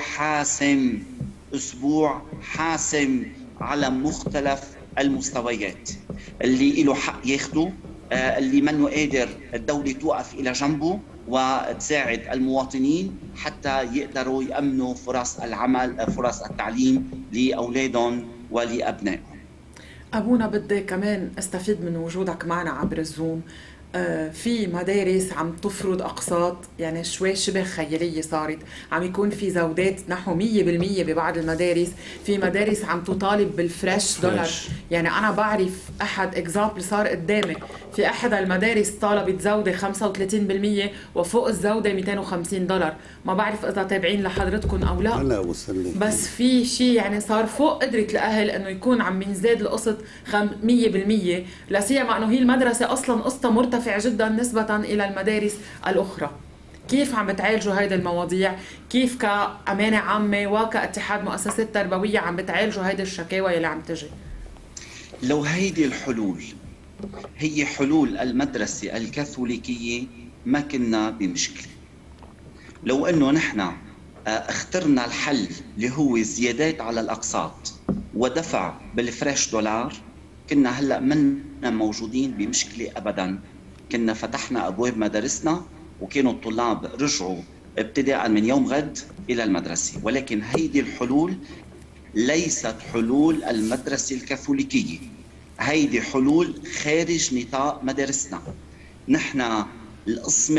حاسم على مختلف المستويات. اللي له حق ياخده، اللي منه قادر الدولة توقف إلى جنبه وتساعد المواطنين حتى يقدروا يأمنوا فرص العمل، فرص التعليم لأولادهم ولأبنائهم. أبونا بدي كمان استفيد من وجودك معنا عبر الزوم. في مدارس عم تفرض أقساط يعني شوي شبه خيالية صارت، عم يكون في زودات نحو 100% ببعض المدارس، في مدارس عم تطالب بالفريش دولار. يعني أنا بعرف أحد إكزامبل صار قدامي، في أحد المدارس طالبت زودة 35% وفوق الزودة $250. ما بعرف إذا تابعين لحضرتكم أو لا. هلا وصل لي. بس في شيء يعني صار فوق قدرة الأهل إنه يكون عم ينزاد القسط 100%، لا سيما إنه هي المدرسة أصلاً قسطها مرتفع جدا نسبة إلى المدارس الأخرى. كيف عم بتعالجوا هيدي المواضيع؟ كيف كأمانة عامة وكاتحاد مؤسسات تربوية عم بتعالجوا هيدي الشكاوى اللي عم تجي؟ لو هيدي الحلول هي حلول المدرسة الكاثوليكية ما كنا بمشكلة. لو أنه نحن اخترنا الحل اللي هو زيادات على الأقساط ودفع بالفريش دولار، كنا هلأ منا موجودين بمشكلة أبداً. كنا فتحنا أبواب مدارسنا وكانوا الطلاب رجعوا ابتداء من يوم غد إلى المدرسة. ولكن هيدي الحلول ليست حلول المدرسة الكاثوليكية، هيدي حلول خارج نطاق مدارسنا. نحن القسم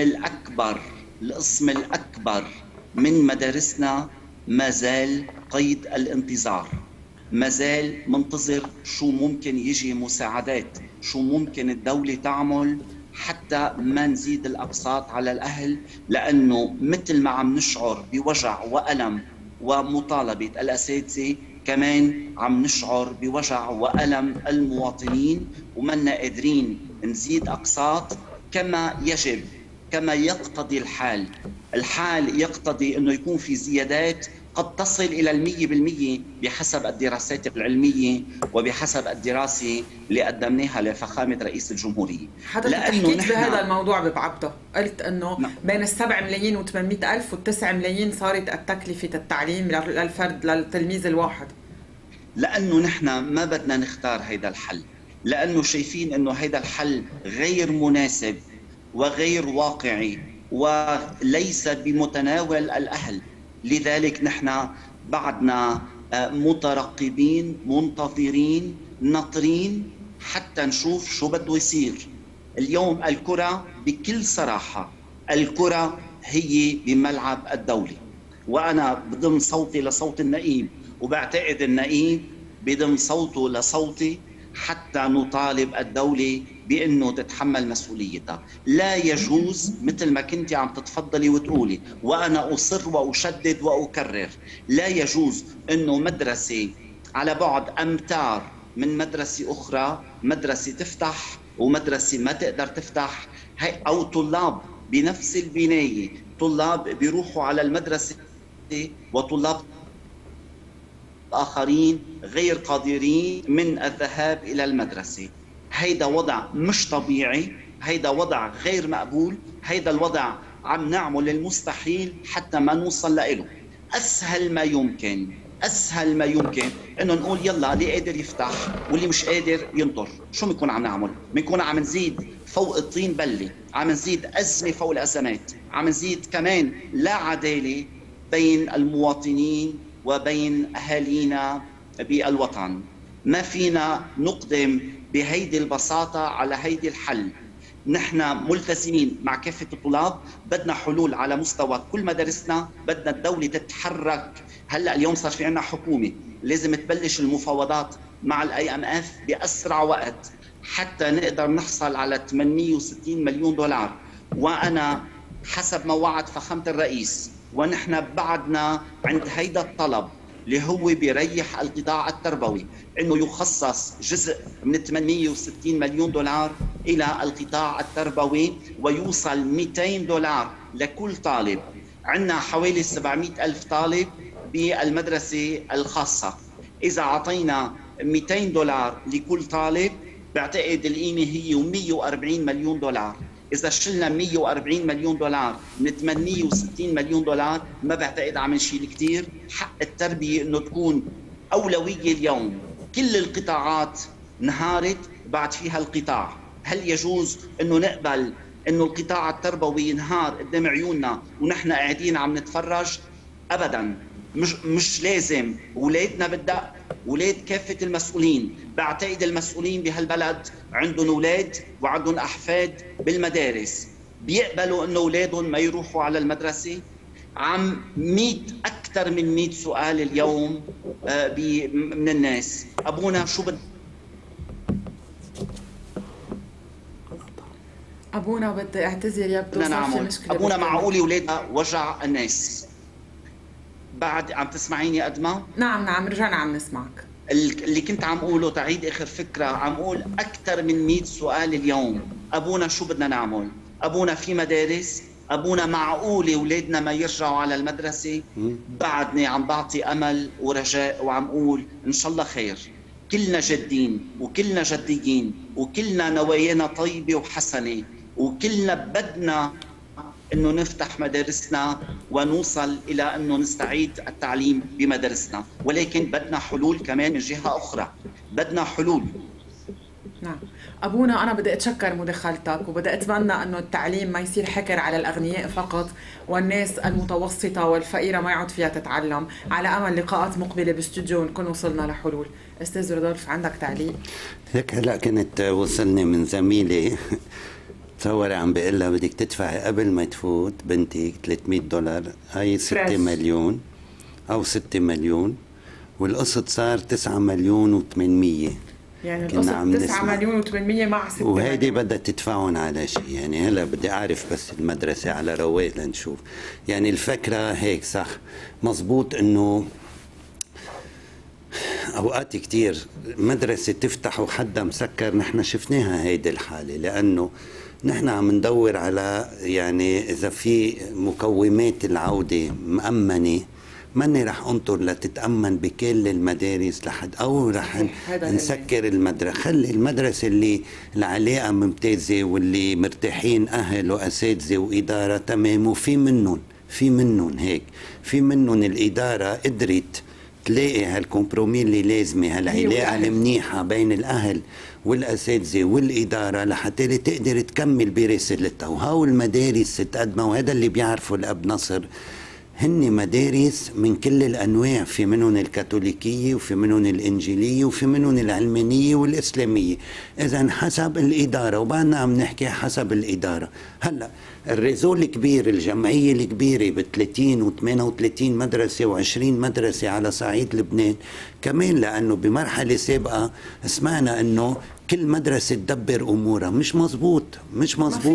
الأكبر من مدارسنا ما زال قيد الانتظار، ما زال منتظر شو ممكن يجي مساعدات، شو ممكن الدولة تعمل حتى ما نزيد الأقساط على الأهل. لأنه مثل ما عم نشعر بوجع وألم ومطالبة الأساتذة، كمان عم نشعر بوجع وألم المواطنين، ومنا قادرين نزيد أقساط كما يجب، كما يقتضي الحال. الحال يقتضي أنه يكون في زيادات قد تصل إلى 100% بحسب الدراسات العلمية وبحسب الدراسة اللي قدمناها لفخامة رئيس الجمهورية. حضرتك حكيت بهذا الموضوع ببعبطة، قلت أنه بين 7,800,000 و9 ملايين صارت التكلفة التعليم للفرد للتلميذ الواحد. لأنه نحن ما بدنا نختار هذا الحل، لأنه شايفين أنه هذا الحل غير مناسب وغير واقعي وليس بمتناول الأهل. لذلك نحن بعدنا مترقبين، منتظرين، ناطرين حتى نشوف شو بده يصير. اليوم الكرة بكل صراحة، الكرة هي بملعب الدولة، وأنا بضم صوتي لصوت النائب، وبعتقد النائب بضم صوته لصوتي حتى نطالب الدولة بأنه تتحمل مسؤوليتها. لا يجوز مثل ما كنت عم تتفضلي وتقولي، وأنا أصر وأشدد وأكرر، لا يجوز أنه مدرسة على بعد أمتار من مدرسة أخرى، مدرسة تفتح ومدرسة ما تقدر تفتح، أو طلاب بنفس البناية، طلاب بيروحوا على المدرسة وطلاب آخرين غير قادرين من الذهاب إلى المدرسة. هيدا وضع مش طبيعي، هيدا وضع غير مقبول، هيدا الوضع عم نعمل المستحيل حتى ما نوصل له. أسهل ما يمكن إنه نقول يلا اللي قادر يفتح واللي مش قادر ينطر. شو بنكون عم نعمل؟ بنكون عم نزيد فوق الطين بلة، عم نزيد أزمة فوق الأزمات، عم نزيد كمان لا عدالة بين المواطنين وبين أهالينا بالوطن. ما فينا نقدم بهيدي البساطة على هيدي الحل. نحن ملتزمين مع كافة الطلاب، بدنا حلول على مستوى كل مدارسنا، بدنا الدولة تتحرك. هلأ اليوم صار في عنا حكومة، لازم تبلش المفاوضات مع IMF بأسرع وقت حتى نقدر نحصل على 860 مليون دولار. وأنا حسب ما وعد فخامة الرئيس، ونحن بعدنا عند هيدا الطلب اللي هو بيريح القطاع التربوي، انه يخصص جزء من 860 مليون دولار الى القطاع التربوي ويوصل 200 دولار لكل طالب. عندنا حوالي 700 ألف طالب بالمدرسة الخاصة، إذا عطينا 200 دولار لكل طالب بعتقد القيمة هي 140 مليون دولار. إذا شلنا 140 مليون دولار من 860 مليون دولار ما بعتقد عم نشيل كثير. حق التربية إنه تكون أولوية اليوم. كل القطاعات انهارت بعد فيها القطاع. هل يجوز إنه نقبل إنه القطاع التربوي ينهار قدام عيوننا ونحن قاعدين عم نتفرج؟ أبداً. مش لازم. أولادنا بدها اولاد كافه المسؤولين. بعتقد المسؤولين بهالبلد عندهم اولاد وعندهم احفاد بالمدارس، بيقبلوا انه اولادهم ما يروحوا على المدرسه؟ عم 100 اكثر من 100 سؤال اليوم من الناس. ابونا شو ابونا بدي اعتذر يبدو صار في مشكله. ابونا معقول اولادنا وجع الناس. بعد عم تسمعيني قدما؟ نعم رجعنا عم نسمعك. اللي كنت عم اقوله تعيد اخر فكره، عم اقول اكثر من 100 سؤال اليوم. ابونا شو بدنا نعمل؟ ابونا في مدارس؟ ابونا معقول اولادنا ما يرجعوا على المدرسه؟ بعدني عم بعطي امل ورجاء وعم اقول ان شاء الله خير. كلنا جادين وكلنا جديين وكلنا نوايانا طيبه وحسنه، وكلنا بدنا انه نفتح مدارسنا ونوصل الى انه نستعيد التعليم بمدارسنا، ولكن بدنا حلول كمان من جهه اخرى، بدنا حلول. نعم ابونا، انا بدي اتشكر مداخلتك وبدي اتمنى انه التعليم ما يصير حكر على الاغنياء فقط، والناس المتوسطه والفقيره ما يعود فيها تتعلم، على امل لقاءات مقبله باستوديو نكون وصلنا لحلول. استاذ رودولف عندك تعليق؟ هيك هلا كنت وصلني من زميلي تصوري عم بيقول لها بدك تدفعي قبل ما تفوت بنتك $300، هاي 6 مليون او 6 مليون، والقسط صار 9 مليون و800. يعني القسط 9 مليون و800 مع 6 مليون، وهيدي بدها تدفعون على شيء. يعني هلا بدي اعرف بس المدرسه على رواق لنشوف. يعني الفكره هيك صح مزبوط، انه اوقات كتير مدرسه تفتح وحدا مسكر. نحن شفناها هيدي الحاله، لانه نحن عم ندور على يعني اذا في مقومات العوده مأمنه. ماني رح انطر لتتأمن بكل المدارس لحد او رح نسكر المدرسة. خلي المدرسة اللي العلاقة ممتازة واللي مرتاحين اهل واساتذة وادارة تمام، وفي منهم هيك، في منهم الادارة قدرت تلاقي هالكمبرومي اللي لازمه، هالعلاقة المنيحة بين الاهل والاساتذه والاداره لحتى تقدر تكمل برسالتها. وهاو المدارس تقدموا، وهذا اللي بيعرفوا الاب نصر، هن مدارس من كل الانواع، في منهم الكاثوليكيه وفي منهم الانجيليه وفي منهم العلمانيه والاسلاميه. اذا حسب الاداره، وبعدنا عم نحكي حسب الاداره. هلا الريزو الكبير، الجمعيه الكبيره ب 30 و38 مدرسه و20 مدرسه على صعيد لبنان كمان، لانه بمرحله سابقه سمعنا انه كل مدرسة تدبر أمورها. مش مزبوط مش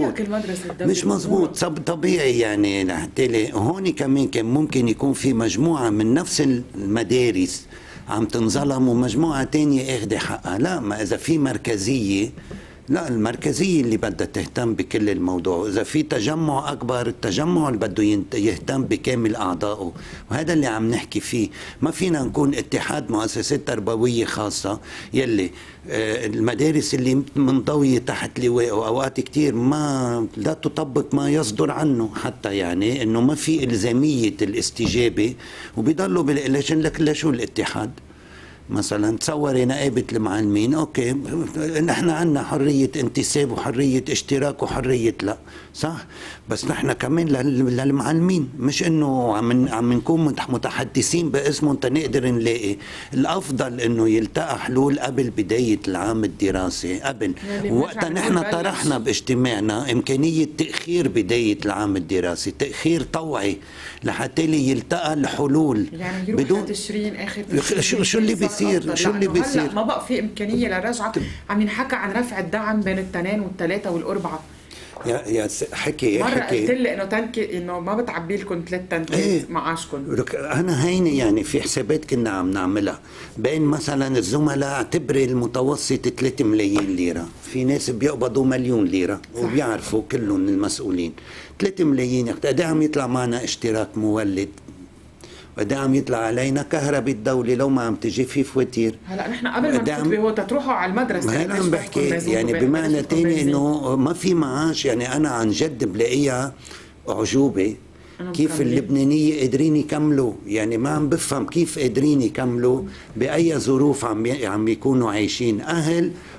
مزبوط طبيعي. يعني لحتى هون كمان كان ممكن يكون في مجموعة من نفس المدارس عم تنظلم ومجموعة تانية اخذ حقها. لا، ما إذا في مركزية، لا، المركزية اللي بدها تهتم بكل الموضوع. إذا في تجمع أكبر، التجمع اللي بده يهتم بكامل أعضائه، وهذا اللي عم نحكي فيه. ما فينا نكون اتحاد مؤسسات تربوية خاصة يلي المدارس اللي منضوية تحت لوائه أوقات كتير لا تطبق ما يصدر عنه، حتى يعني إنه ما في إلزامية الاستجابة، وبيضلوا لشو الاتحاد؟ مثلا تصوري نقابة المعلمين، اوكي نحن عندنا حرية انتساب وحرية اشتراك وحرية لا، صح؟ بس نحن كمان للمعلمين، مش انه عم نكون متحدثين باسمهم تنقدر نلاقي. الافضل انه يلتقى حلول قبل بداية العام الدراسي، قبل وقتها نحن طرحنا باجتماعنا امكانية تأخير بداية العام الدراسي، تأخير طوعي لحتى يلتقى الحلول. يعني بدون تشرين اخر شو اللي شو اللي بيصير؟ هلا ما بقى في امكانيه للرجعه. عم ينحكى عن رفع الدعم بين التنين والثلاثه والاربعه. يا حكي مرة قلت لي انه تنكي انه ما بتعبي لكم 3 تنكات معاشكم. انا هيني يعني في حسابات كنا عم نعملها بين مثلا الزملاء. اعتبري المتوسط 3 ملايين ليره، في ناس بيقبضوا 1,000,000 ليره وبيعرفوا كلهم المسؤولين 3 ملايين. قد عم يطلع معنا اشتراك مولد، وقد عم يطلع علينا كهرباء الدولة لو ما عم تجي في فواتير. هلا نحن قبل ما نفوت بهو تروحوا على المدرسة. ما أنا عم بحكي يعني بمعنى تاني إنه ما في معاش. يعني أنا عن جد بلاقيها أعجوبة كيف اللبنانية قادرين يكملوا. يعني ما عم بفهم كيف قادرين يكملوا بأي ظروف عم يكونوا عايشين أهل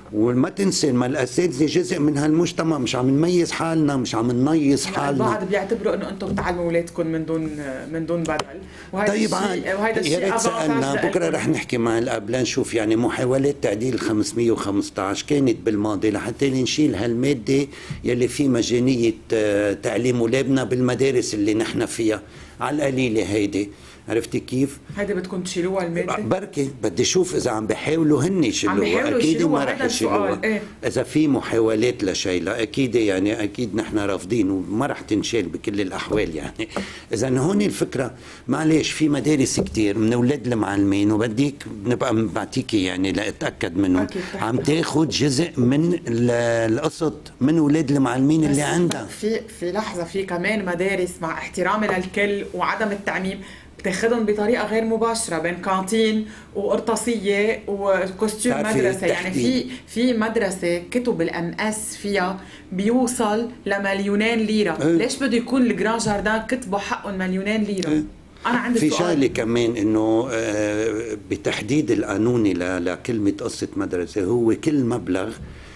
وما تنسى ما الاساتذه جزء من هالمجتمع، مش عم نميز حالنا، مش عم ننيص حالنا. البعض بيعتبروا انه انتم بتعلموا اولادكم من دون بدل، طيب يا ريت سالنا بكره رح نحكي مع الاب لنشوف يعني محاولات تعديل 515 كانت بالماضي لحتى نشيل هالماده يلي في مجانيه تعليم اولادنا بالمدارس اللي نحن فيها على القليله هيدي. عرفتي كيف؟ هيدي بدكم تشيلوها الماده؟ بركي بدي اشوف اذا عم بيحاولوا هن يشيلوها، اكيد ما رح يشيلوها. إيه؟ اذا في محاولات لشيلها اكيد يعني اكيد نحن رافضين وما رح تنشال بكل الاحوال يعني. اذا هون الفكره معلش في مدارس كثير من اولاد المعلمين وبديك نبقى بعطيكي يعني لاتاكد منهم عم تاخذ جزء من القسط من اولاد المعلمين اللي عندها. في لحظه في كمان مدارس مع احترامي للكل وعدم التعميم بتاخذهم بطريقه غير مباشره بين كانتين وقرطاسيه وكوستيوم مدرسه. يعني في مدرسه كتب الام اس فيها بيوصل لمليونين ليره. ليش بده يكون الجران جاردان كتبه حقهم مليونين ليره؟ انا عندي في شغله كمان انه بتحديد القانوني لكلمه قصه مدرسه هو كل مبلغ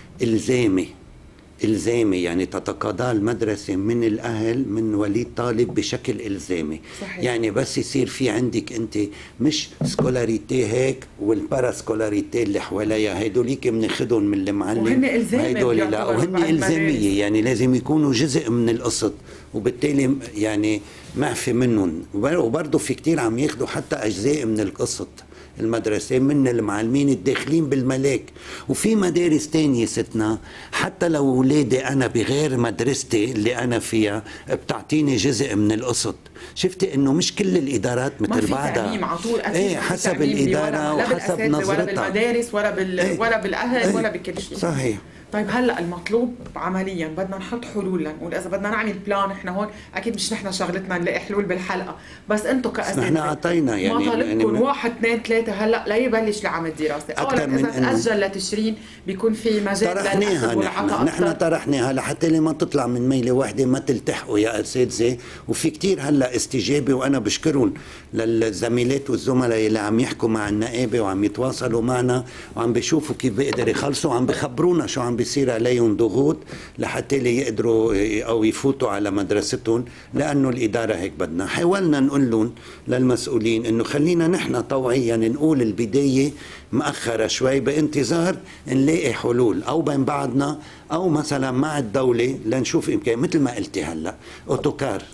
إلزامي يعني تتقاضاه المدرسة من الأهل من ولي طالب بشكل إلزامي. صحيح. يعني بس يصير في عندك أنت مش سكولاريتي هيك والبارا سكولاريتي اللي حواليها هيدوليك بناخدهم من المعلم وهن إلزامي هيدول لا وهن إلزامية يعني لازم يكونوا جزء من القسط وبالتالي يعني معفي منهم. وبرضه في كتير عم ياخدوا حتى أجزاء من القسط المدرسة من المعلمين الداخلين بالملاك. وفي مدارس تانية ستنا حتى لو أولادي أنا بغير مدرستي اللي أنا فيها بتعطيني جزء من القسط. شفتي إنه مش كل الإدارات مثل بعضها. ايه حسب الإدارة وحسب نظرتها، ولا بالمدارس ولا بالأهل ولا بكل شيء. صحيح. طيب هلا المطلوب عمليا بدنا نحط حلول لنقول اذا بدنا نعمل بلان. احنا هون اكيد مش نحن شغلتنا نلاقي حلول بالحلقه، بس انتم كاساتذه نحن اعطينا يعني مطالبكم 1 2 3 هلا لا يبلش لعام الدراسه. اولا اذا تاجل لتشرين بيكون في مجال للحسب والعطاء. نحن طرحناها لحتى لما تطلع من ميله واحده ما تلتحقوا يا اساتذه. وفي كتير هلا استجابه وانا بشكرهم للزميلات والزملاء اللي عم يحكوا مع النقابه وعم يتواصلوا معنا وعم بيشوفوا كيف بيقدر يخلصوا وعم بخبرونا شو عم بيصير عليهم ضغوط لحتى يقدروا او يفوتوا على مدرستهم لانه الاداره هيك بدنا. حاولنا نقول لهم للمسؤولين انه خلينا نحن طوعيا نقول البدايه مأخره شوي بانتظار نلاقي حلول او بين بعضنا او مثلا مع الدوله لنشوف امكان. مثل ما قلتي هلا اوتوكار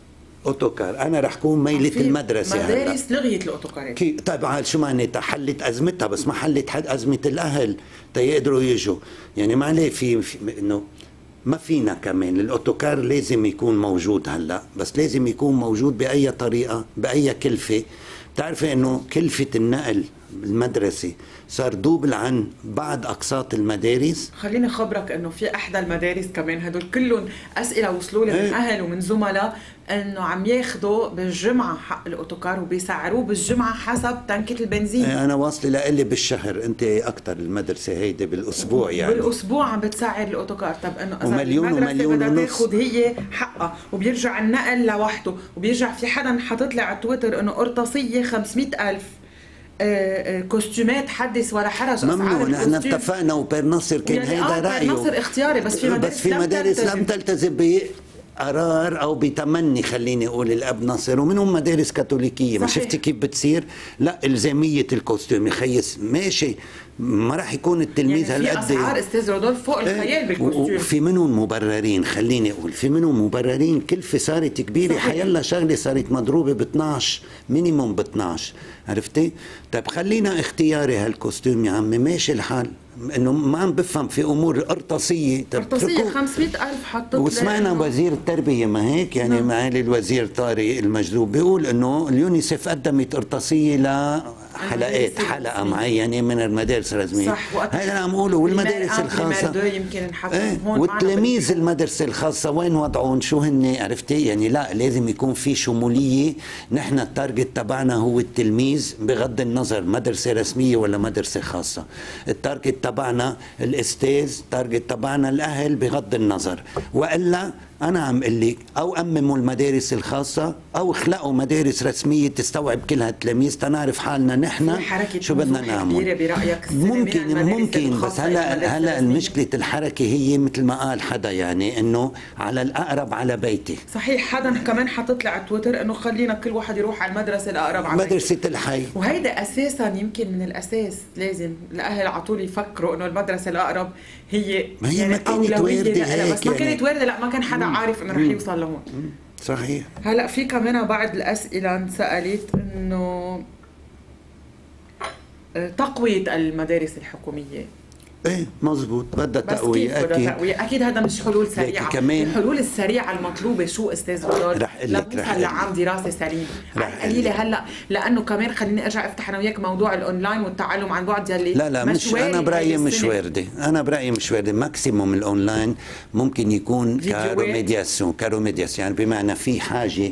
انا رح كون ميلة المدرسه هلا مدارس لغيت الاوتوكارات. طيب شو معناتها؟ حلت ازمتها بس ما حلت ازمه الاهل تيقدروا يجوا. يعني ما عليه في انه ما فينا كمان الاوتوكار لازم يكون موجود هلا، بس لازم يكون موجود باي طريقه باي كلفه. بتعرفي انه كلفه النقل المدرسي صار دوبل عن بعض اقساط المدارس. خليني خبرك انه في احدى المدارس كمان هدول كلهم اسئله وصلوا لي من اهل ومن زملاء انه عم ياخذوا بالجمعه حق الاوتوكار وبيسعروه بالجمعه حسب تنكه البنزين. انا واصله لقلي بالشهر، انت اكثر المدرسه هيدي بالاسبوع يعني بالاسبوع عم بتسعر الاوتوكار. طب انه اذا ومليون بدها تاخذ هي حقها وبيرجع النقل لوحده وبيرجع في حدا حاطط لي على تويتر انه قرطاسيه 500,000 كوستيومات حدث ولا حرج. ممنوع. نحن اتفقنا وبير ناصر كان يعني هيدا رايه. بير ناصر اختياري بس في مدارس لم تلتزم بقرار او بتمني خليني اقول الاب ناصر ومنهم مدارس كاثوليكيه. ما شفتي كيف بتصير؟ لا الزاميه الكوستيوم يخيس ماشي ما راح يكون التلميذ يعني هالقد. في اسعار استاذ رودولف فوق الخيال بالكوستيوم. وفي منهم مبررين خليني اقول في منهم مبررين كلفه صارت كبيره. حيلا شغله صارت مضروبه ب 12 مينيموم ب 12. عرفتي؟ طيب خلينا اختياري هالكوستيوم يا عمي ماشي الحال. انه ما عم بفهم في امور قرطاسيه 500,000 حطت. وسمعنا وزير التربيه ما هيك يعني معالي الوزير طارق المجذوب بيقول انه اليونيسف قدمت قرطاسيه حلقه معينه من المدارس الرسميه. صح. هذا عم اقوله. والمدارس الخاصه يمكن نحكي هون. والتلاميذ المدرسه الخاصه وين وضعهم شو هن؟ عرفتي؟ يعني لا لازم يكون في شموليه. نحن التارجت تبعنا هو التلميذ بغض النظر مدرسه رسميه ولا مدرسه خاصه. التارجت تبعنا الاستاذ، التارجت تبعنا الاهل بغض النظر. والا انا عم اقول لك او امموا المدارس الخاصه او اخلقوا مدارس رسميه تستوعب كل هالتلاميذ تنعرف حالنا نحن شو بدنا نعمل. برأيك ممكن بس هلا المشكله الحركه هي مثل ما قال حدا يعني انه على الاقرب على بيتي. صحيح، حدا كمان حتطلع على تويتر انه خلينا كل واحد يروح على المدرسه الاقرب على مدرسه الحي، وهيدا اساسا يمكن من الاساس لازم الاهل على طول يفكروا انه المدرسه الاقرب هي ما هي يعني ما كانت وارده هيك، بس ما كانت وارده، لا ما كان حدا عارف انه رح يوصل لهون. صحيح. هلا في كمان بعض الاسئله انسالت انه تقويه المدارس الحكوميه. ايه مزبوط، بدها تقوية اكيد. اكيد هذا مش حلول سريعه، كمان الحلول السريعه المطلوبه شو استاذ رضا لنوصل لعام دراسه سليم قليله هلا، لانه كمان خليني ارجع افتح انا وياك موضوع الاونلاين والتعلم عن بعد يلي لا مش انا برايي مش وارده، انا برايي مش وارده. ماكسيموم الاونلاين ممكن يكون كاروميدياسيون يعني بمعنى في حاجه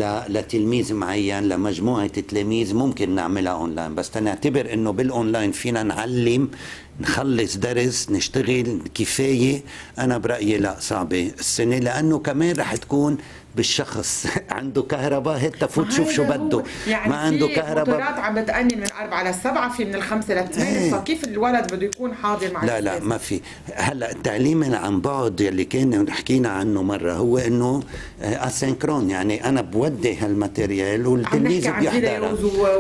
لتلميذ معين لمجموعه تلاميذ ممكن نعملها اونلاين، بس تنعتبر انه بالاونلاين فينا نعلم نخلص درس نشتغل كفايه، انا برايي لا صعبه السنه، لانه كمان رح تكون بالشخص عنده كهرباء هيك تفوت شوف شو بده، يعني ما عنده كهرباء موتورات عم بتأنن من 4 ل7، في من 5 ل8، فكيف الولد بده يكون حاضر مع لا ما في. هلا التعليم عن بعد يلي كنا حكينا عنه مره هو انه اسينكرون، يعني انا بودي هالماتيريال والتلميذ بيحضرها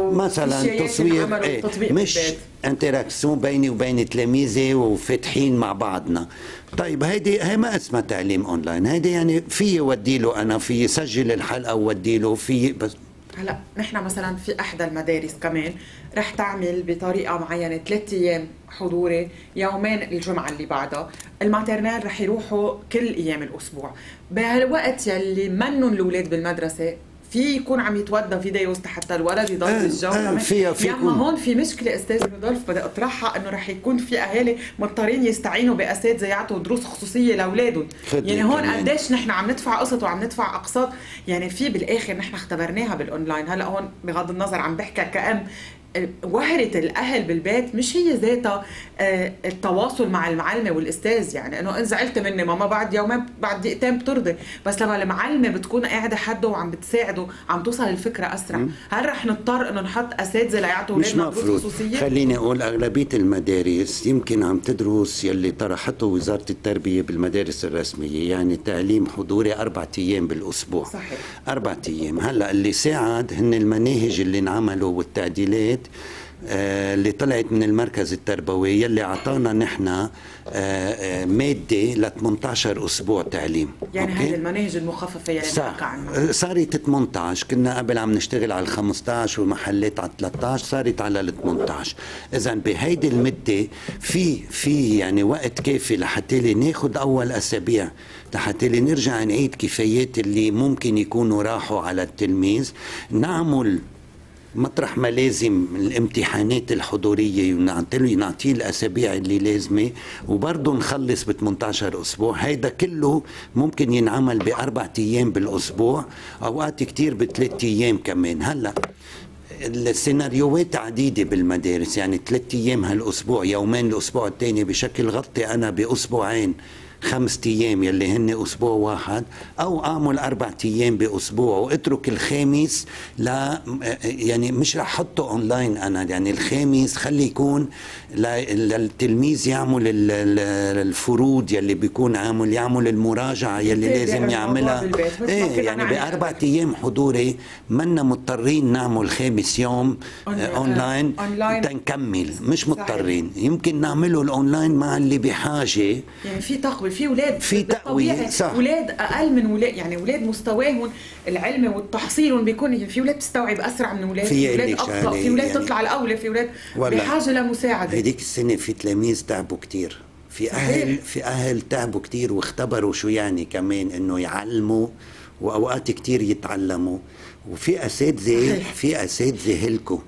مثلا تصوير مش انتراكسيون بيني وبين تلاميذي وفاتحين مع بعضنا. طيب هي ما اسمها تعليم اونلاين، هيدي يعني في ودي له انا في سجل الحلقه وودي له في بس. هلا نحن مثلا في احدى المدارس كمان رح تعمل بطريقه معينه 3 ايام حضوري، يومين الجمعه اللي بعدها، الماترنال رح يروحوا كل ايام الاسبوع. بهالوقت يلي منن الاولاد بالمدرسه في يكون عم يتودى فيديوز حتى الولد يضل بالجو كمان. يعني هون في مشكله استاذ رودولف بدي اطرحها، انه رح يكون في اهالي مضطرين يستعينوا باساتذه يعطوا دروس خصوصيه لاولادهم. يعني هون قديش نحن عم ندفع قسط وعم ندفع اقساط، يعني في بالاخر نحن اختبرناها بالاونلاين. هلا هون بغض النظر عم بحكي كأم، وهرة الأهل بالبيت مش هي ذاتها التواصل مع المعلمة والأستاذ، يعني إنه إن زعلت مني ماما بعد يومين بعد دقيقتين بترضي، بس لما المعلمة بتكون قاعدة حده وعم بتساعده عم توصل الفكرة أسرع. هل رح نضطر إنه نحط أساتذة ليعطوا أولادنا دروس خصوصية؟ خليني أقول أغلبية المدارس يمكن عم تدرس يلي طرحته وزارة التربية بالمدارس الرسمية، يعني تعليم حضوري 4 أيام بالأسبوع. صحيح 4 أيام. هلا اللي ساعد هن المناهج اللي انعملوا والتعديلات اللي طلعت من المركز التربوي يلي عطانا نحن مادة ل 18 أسبوع تعليم. يعني هذه المناهج المخففة يلي نحكي عنها صارت 18، كنا قبل عم نشتغل على 15 ومحلات على 13، صارت على ال 18. إذا بهيدي المدة في يعني وقت كافي لحتى ناخذ أول أسابيع لحتى نرجع نعيد كفايات اللي ممكن يكونوا راحوا على التلميذ، نعمل مطرح ما لازم الامتحانات الحضورية ونعطيه الأسابيع اللي لازمة، وبرضه نخلص ب 18 أسبوع. هيدا كله ممكن ينعمل ب4 أيام بالأسبوع، أوقات كتير ب3 أيام كمان. هلأ السيناريوهات عديدة بالمدارس، يعني 3 أيام هالأسبوع، يومين الأسبوع الثاني بشكل غطي أنا بأسبوعين 5 أيام يلي هن أسبوع واحد، أو أعمل 4 أيام بأسبوع واترك الخامس يعني مش رح حطه أونلاين أنا، يعني الخامس خلي يكون للتلميذ يعمل الفروض يلي بيكون يعمل المراجعة يلي لازم يعملها. يعني ب4 أيام حضوري منا مضطرين نعمل خامس يوم أونلاين تنكمل، مش مضطرين. يمكن نعمله الأونلاين مع اللي بحاجة، يعني في تقوية في اولاد في تقوية، صح. اولاد اقل من اولاد، يعني اولاد مستواهم العلمي والتحصيل بيكون، في اولاد بتستوعب اسرع من اولاد، في اولاد ابطا، في اولاد يعني تطلع الاولى، في اولاد بحاجه لمساعده. هذيك السنه في تلاميذ تعبوا كثير، في اهل تعبوا كثير واختبروا شو يعني كمان انه يعلموا واوقات كثير يتعلموا، وفي اساتذه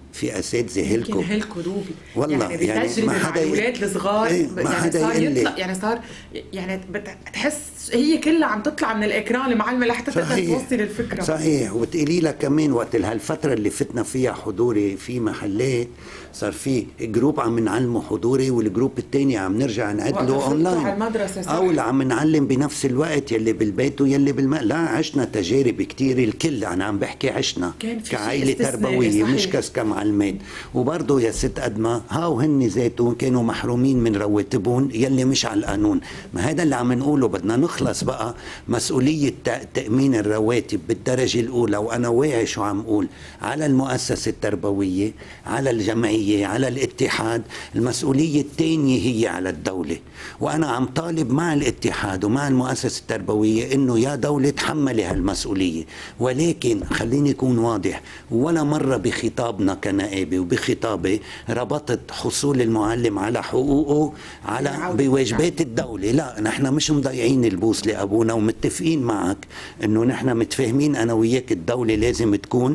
هلكوا هلكوا دوبي والله، يعني ما حدا الاولاد الصغار ما حدا صار يطلع، يعني صار يعني بتحس هي كلها عم تطلع من الاكران المعلمه لحتى تقدر توصل الفكره. صحيح. وتقولي لها كمان وقت هالفتره اللي فتنا فيها حضوري في محلات صار في جروب عم نعلمه حضوري، والجروب الثاني عم نرجع نعدله اونلاين، او اللي عم نعلم بنفس الوقت يلي بالبيت ويلي لا عشنا تجارب كتير، الكل انا عم بحكي عشنا كعائله تربويه مش كمعلمات. وبرضه يا ست أدمى هاو هن ذاتهم كانوا محرومين من رواتبهم يلي مش على القانون. ما هذا اللي عم نقوله، بدنا نخلص بقى مسؤوليه تامين الرواتب بالدرجه الاولى، وانا واعي شو عم اقول، على المؤسسه التربويه، على الجمعيه، على الاتحاد. المسؤوليه الثانيه هي على الدوله، وانا عم طالب مع الاتحاد ومع المؤسسه التربويه انه يا دوله تحملي هالمسؤوليه. ولكن خليني يكون واضح، ولا مره بخطابنا كنائبه وبخطابي ربطت حصول المعلم على حقوقه على بواجبات الدوله. لا، نحن مش مضيعين البوص لابونا، ومتفقين معك انه نحن متفاهمين انا وياك الدوله لازم تكون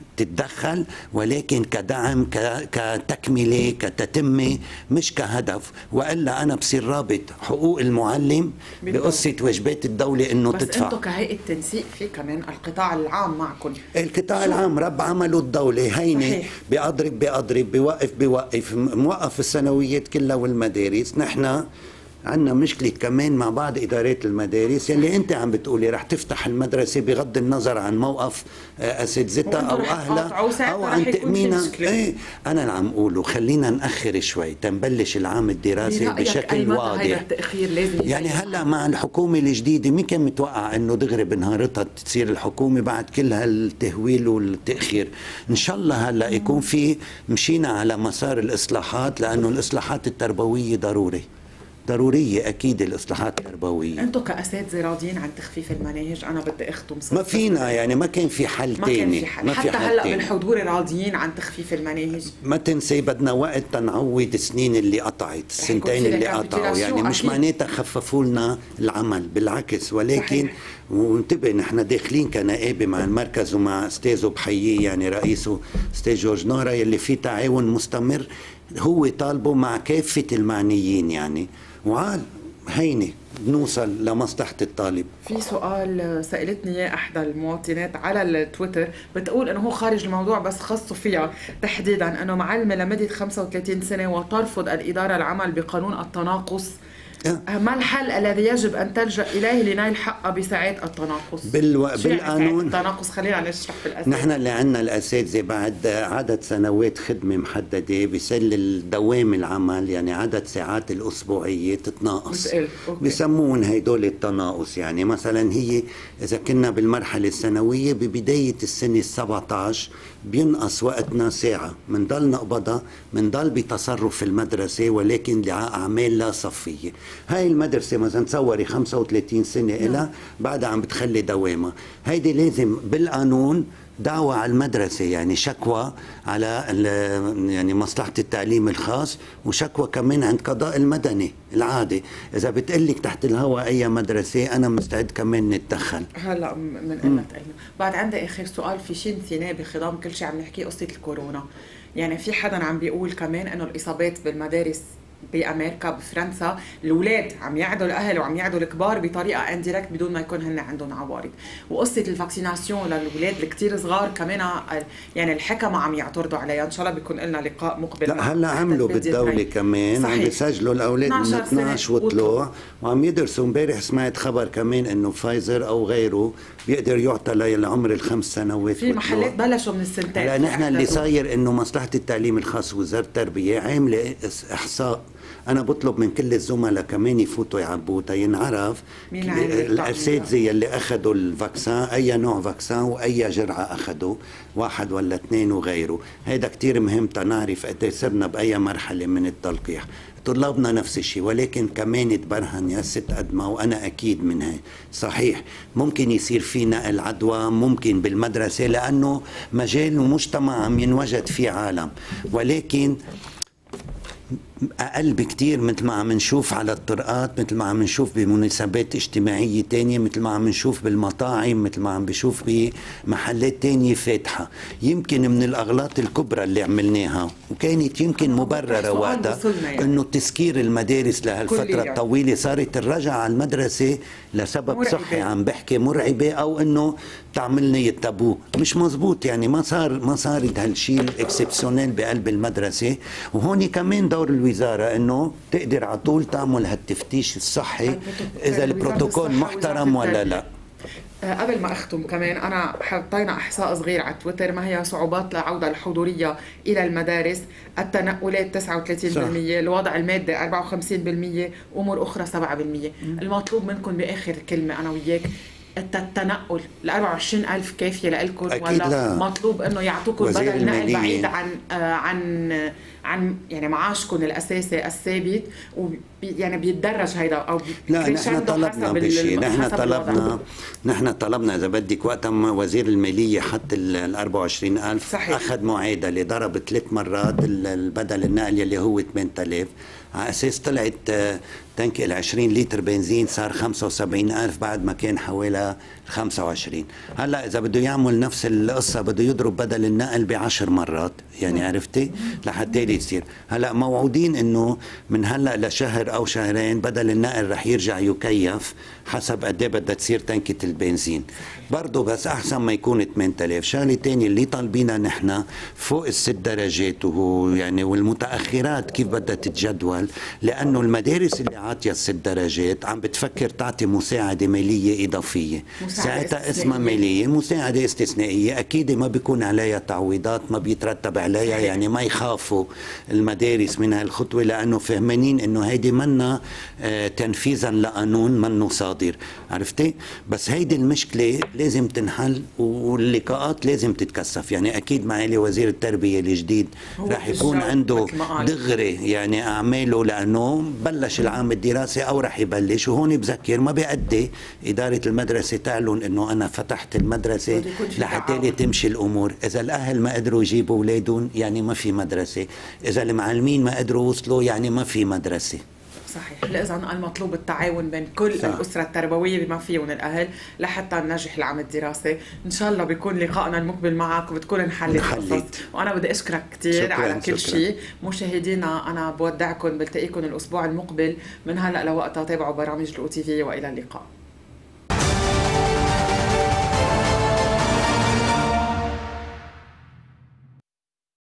تتدخل، ولكن كدعم، كتكمله، كتتمه، مش كهدف. والا انا بصير رابط حقوق المعلم بقصه واجبات الدوله انه تدفع. بس انتم كهيئه تنسيق في كمان القطاع العام معكم. القطاع العام رب عمله الدوله، هيني بأضرب بوقف موقف الثانويات كلها والمدارس. نحن عندنا مشكلة كمان مع بعض إدارات المدارس يلي أنت عم بتقولي رح تفتح المدرسة بغض النظر عن موقف أساتذتها أو أهلها أو عن تأمينها. إيه أنا اللي عم أقوله خلينا نأخر شوي تنبلش العام الدراسي بشكل واضح. يعني هلأ مع الحكومة الجديدة مين كان متوقع أنه دغري بنهارتها تصير الحكومة بعد كل هالتهويل والتأخير؟ إن شاء الله هلأ يكون في مشينا على مسار الإصلاحات، لأنه الإصلاحات التربوية ضرورية أكيد. الإصلاحات التربوية أنتم كأساتذة راضيين عن تخفيف المناهج؟ أنا بدي أختم ما فينا، يعني ما كان في حل تاني. حتى هلأ بالحضور راضيين عن تخفيف المناهج؟ ما تنسي بدنا وقت تنعوض السنين اللي قطعت، السنتين اللي قطعوا، يعني مش معناتها خففوا لنا العمل، بالعكس. ولكن وانتبه نحن داخلين كنائبة مع المركز ومع أستاذه بحييه، يعني رئيسه أستاذ جورج نورا، يلي في تعاون مستمر هو طالبه مع كافة المعنيين، يعني وعال هيني بنوصل لمصلحة الطالب. في سؤال سألتني اياه احدى المواطنات على التويتر، بتقول انه هو خارج الموضوع بس خصوا فيها تحديدا انه معلمة لمدة 35 سنة وترفض الإدارة العمل بقانون التناقص. ما الحل الذي يجب ان تلجأ اليه لنيل حقها بساعات التناقص؟ بالقانون التناقص خلينا نشرح بالاساس. نحن اللي عندنا الاساتذه بعد عدد سنوات خدمه محدده بيسل دوام العمل، يعني عدد ساعات الاسبوعيه تتناقص، بسمون هيدول التناقص. يعني مثلا هي اذا كنا بالمرحله الثانويه ببدايه السنه ال17 بينقص وقتنا ساعه، بنضل نقبضها، بنضل بتصرف المدرسه ولكن لاعمال لا صفيه. هاي المدرسة مثلا تصوري 35 سنة إلها بعدها عم بتخلي دوامها، هيدي لازم بالقانون دعوة على المدرسة، يعني شكوى على يعني مصلحة التعليم الخاص، وشكوى كمان عند قضاء المدني العادي. إذا بتقلك تحت الهواء أي مدرسة أنا مستعد كمان نتدخل. هلا من قلة علم. بعد عندي آخر سؤال، في شيء نسيناه بخضام كل شيء عم نحكي، قصة الكورونا. يعني في حدا عم بيقول كمان إنه الإصابات بالمدارس بامريكا بفرنسا الاولاد عم يعدوا الاهل وعم يعدوا الكبار بطريقه انديركت بدون ما يكون هن عندهم عوارض. وقصه الفاكسيناسيون للاولاد الكثير صغار كمان يعني الحكمه عم يعترضوا عليها. ان شاء الله بيكون لنا لقاء مقبل. لا هلا عملوا بالدوله كمان عم بيسجلوا الاولاد من 12 وطلوع، وعم يدرسوا. امبارح سمعت خبر كمان انه فايزر او غيره بيقدر يعطى للعمر ال5 سنوات. في محلات بلشوا من السنتين. لا نحن اللي صاير انه مصلحه التعليم الخاص وزاره التربيه عامله احصاء. أنا بطلب من كل الزملاء كمان يفوتوا يعبوا ينعرف الأساتذة يلي أخذوا الفاكسان أي نوع فاكسان وأي جرعة أخذوا، 1 ولا 2 وغيره. هيدا كتير مهم تنعرف قد صرنا بأي مرحلة من التلقيح. طلابنا نفس الشيء، ولكن كمان تبرهن يا ست أدمى، وأنا أكيد منها صحيح ممكن يصير في نقل عدوى، ممكن بالمدرسة لأنه مجال ومجتمع عم ينوجد فيه عالم، ولكن أقل بكتير، مثل ما عم نشوف على الطرقات، مثل ما عم نشوف بمناسبات اجتماعية تانية، مثل ما عم نشوف بالمطاعم، مثل ما عم بشوف بمحلات تانية فاتحة. يمكن من الأغلاط الكبرى اللي عملناها وكانت يمكن مبررة وقتها يعني. إنه تسكير المدارس لهالفترة الطويلة، صارت الرجعة على المدرسة لسبب مرعبة. صحي عم بحكي مرعبة، أو إنه تعملنا يتبوه مش مزبوط. يعني ما صارت هالشيء الاكسبسيونيل بقلب المدرسة. وهون كمان دور الوزارة انه تقدر على طول تعمل هالتفتيش الصحي اذا البروتوكول محترم ولا لا. قبل ما اختم كمان، انا حطينا احصاء صغير على تويتر: ما هي صعوبات العوده الحضوريه الى المدارس؟ التنقلات 39%، الوضع المادي 54%، امور اخرى 7%. المطلوب منكم باخر كلمه انا وياك، التنقل ال 24,000 كافيه لكم ولا لا. مطلوب انه يعطوكم بدل نقل بعيد عن يعني معاشكم الاساسي الثابت، يعني بيتدرج هيدا او لا؟ نحن طلبنا بشيء، نحن طلبنا اذا بدك وقت ما وزير الماليه حط ال 24,000 اخذ معادله ضرب 3 مرات بدل النقل يلي هو 8,000، على اساس طلعت تنك ال 20 لتر بنزين صار 75,000 بعد ما كان حوالي 25. هلا اذا بده يعمل نفس القصه بده يضرب بدل النقل ب10 مرات، يعني عرفتي لحتى يصير. هلا موعودين انه من هلا لشهر او شهرين بدل النقل رح يرجع يكيف حسب قد ايه بدها تصير تنكه البنزين برضه، بس احسن ما يكون 8000. شغله ثانيه اللي طالبينها نحن فوق ال6 درجات يعني والمتاخرات كيف بدها تتجدول، لانه المدارس اللي عاطيه ال6 درجات عم بتفكر تعطي مساعده ماليه اضافيه، ساعتها اسمها ماليه مساعده استثنائيه، اكيد ما بيكون عليها تعويضات، ما بيترتب عليها، يعني ما يخافوا المدارس من هالخطوه، لانه فهمانين انه هيدي منا تنفيذا لقانون منه صادر، عرفتي؟ بس هيدي المشكله لازم تنحل واللقاءات لازم تتكثف. يعني اكيد معالي وزير التربيه الجديد رح يكون عنده دغري يعني اعماله، لانه بلش العام الدراسي او رح يبلش، وهون بذكر ما بيأدي اداره المدرسه تعلن انه انا فتحت المدرسه لحتى تمشي الامور. اذا الاهل ما قدروا يجيبوا اولادهم يعني ما في مدرسه، اذا المعلمين ما قدروا وصلوا يعني ما في مدرسه. صحيح. لإذن المطلوب التعاون بين كل الأسرة التربوية بما فيهم الأهل لحتى ننجح العام الدراسي. إن شاء الله بيكون لقائنا المقبل معك وبتكون انحلت القصص، وأنا بدي أشكرك كتير على كل شيء. مشاهدينا أنا بودعكم، بلتقيكم الأسبوع المقبل من هلأ لوقتها. تابعوا برامج الأو تي في وإلى اللقاء.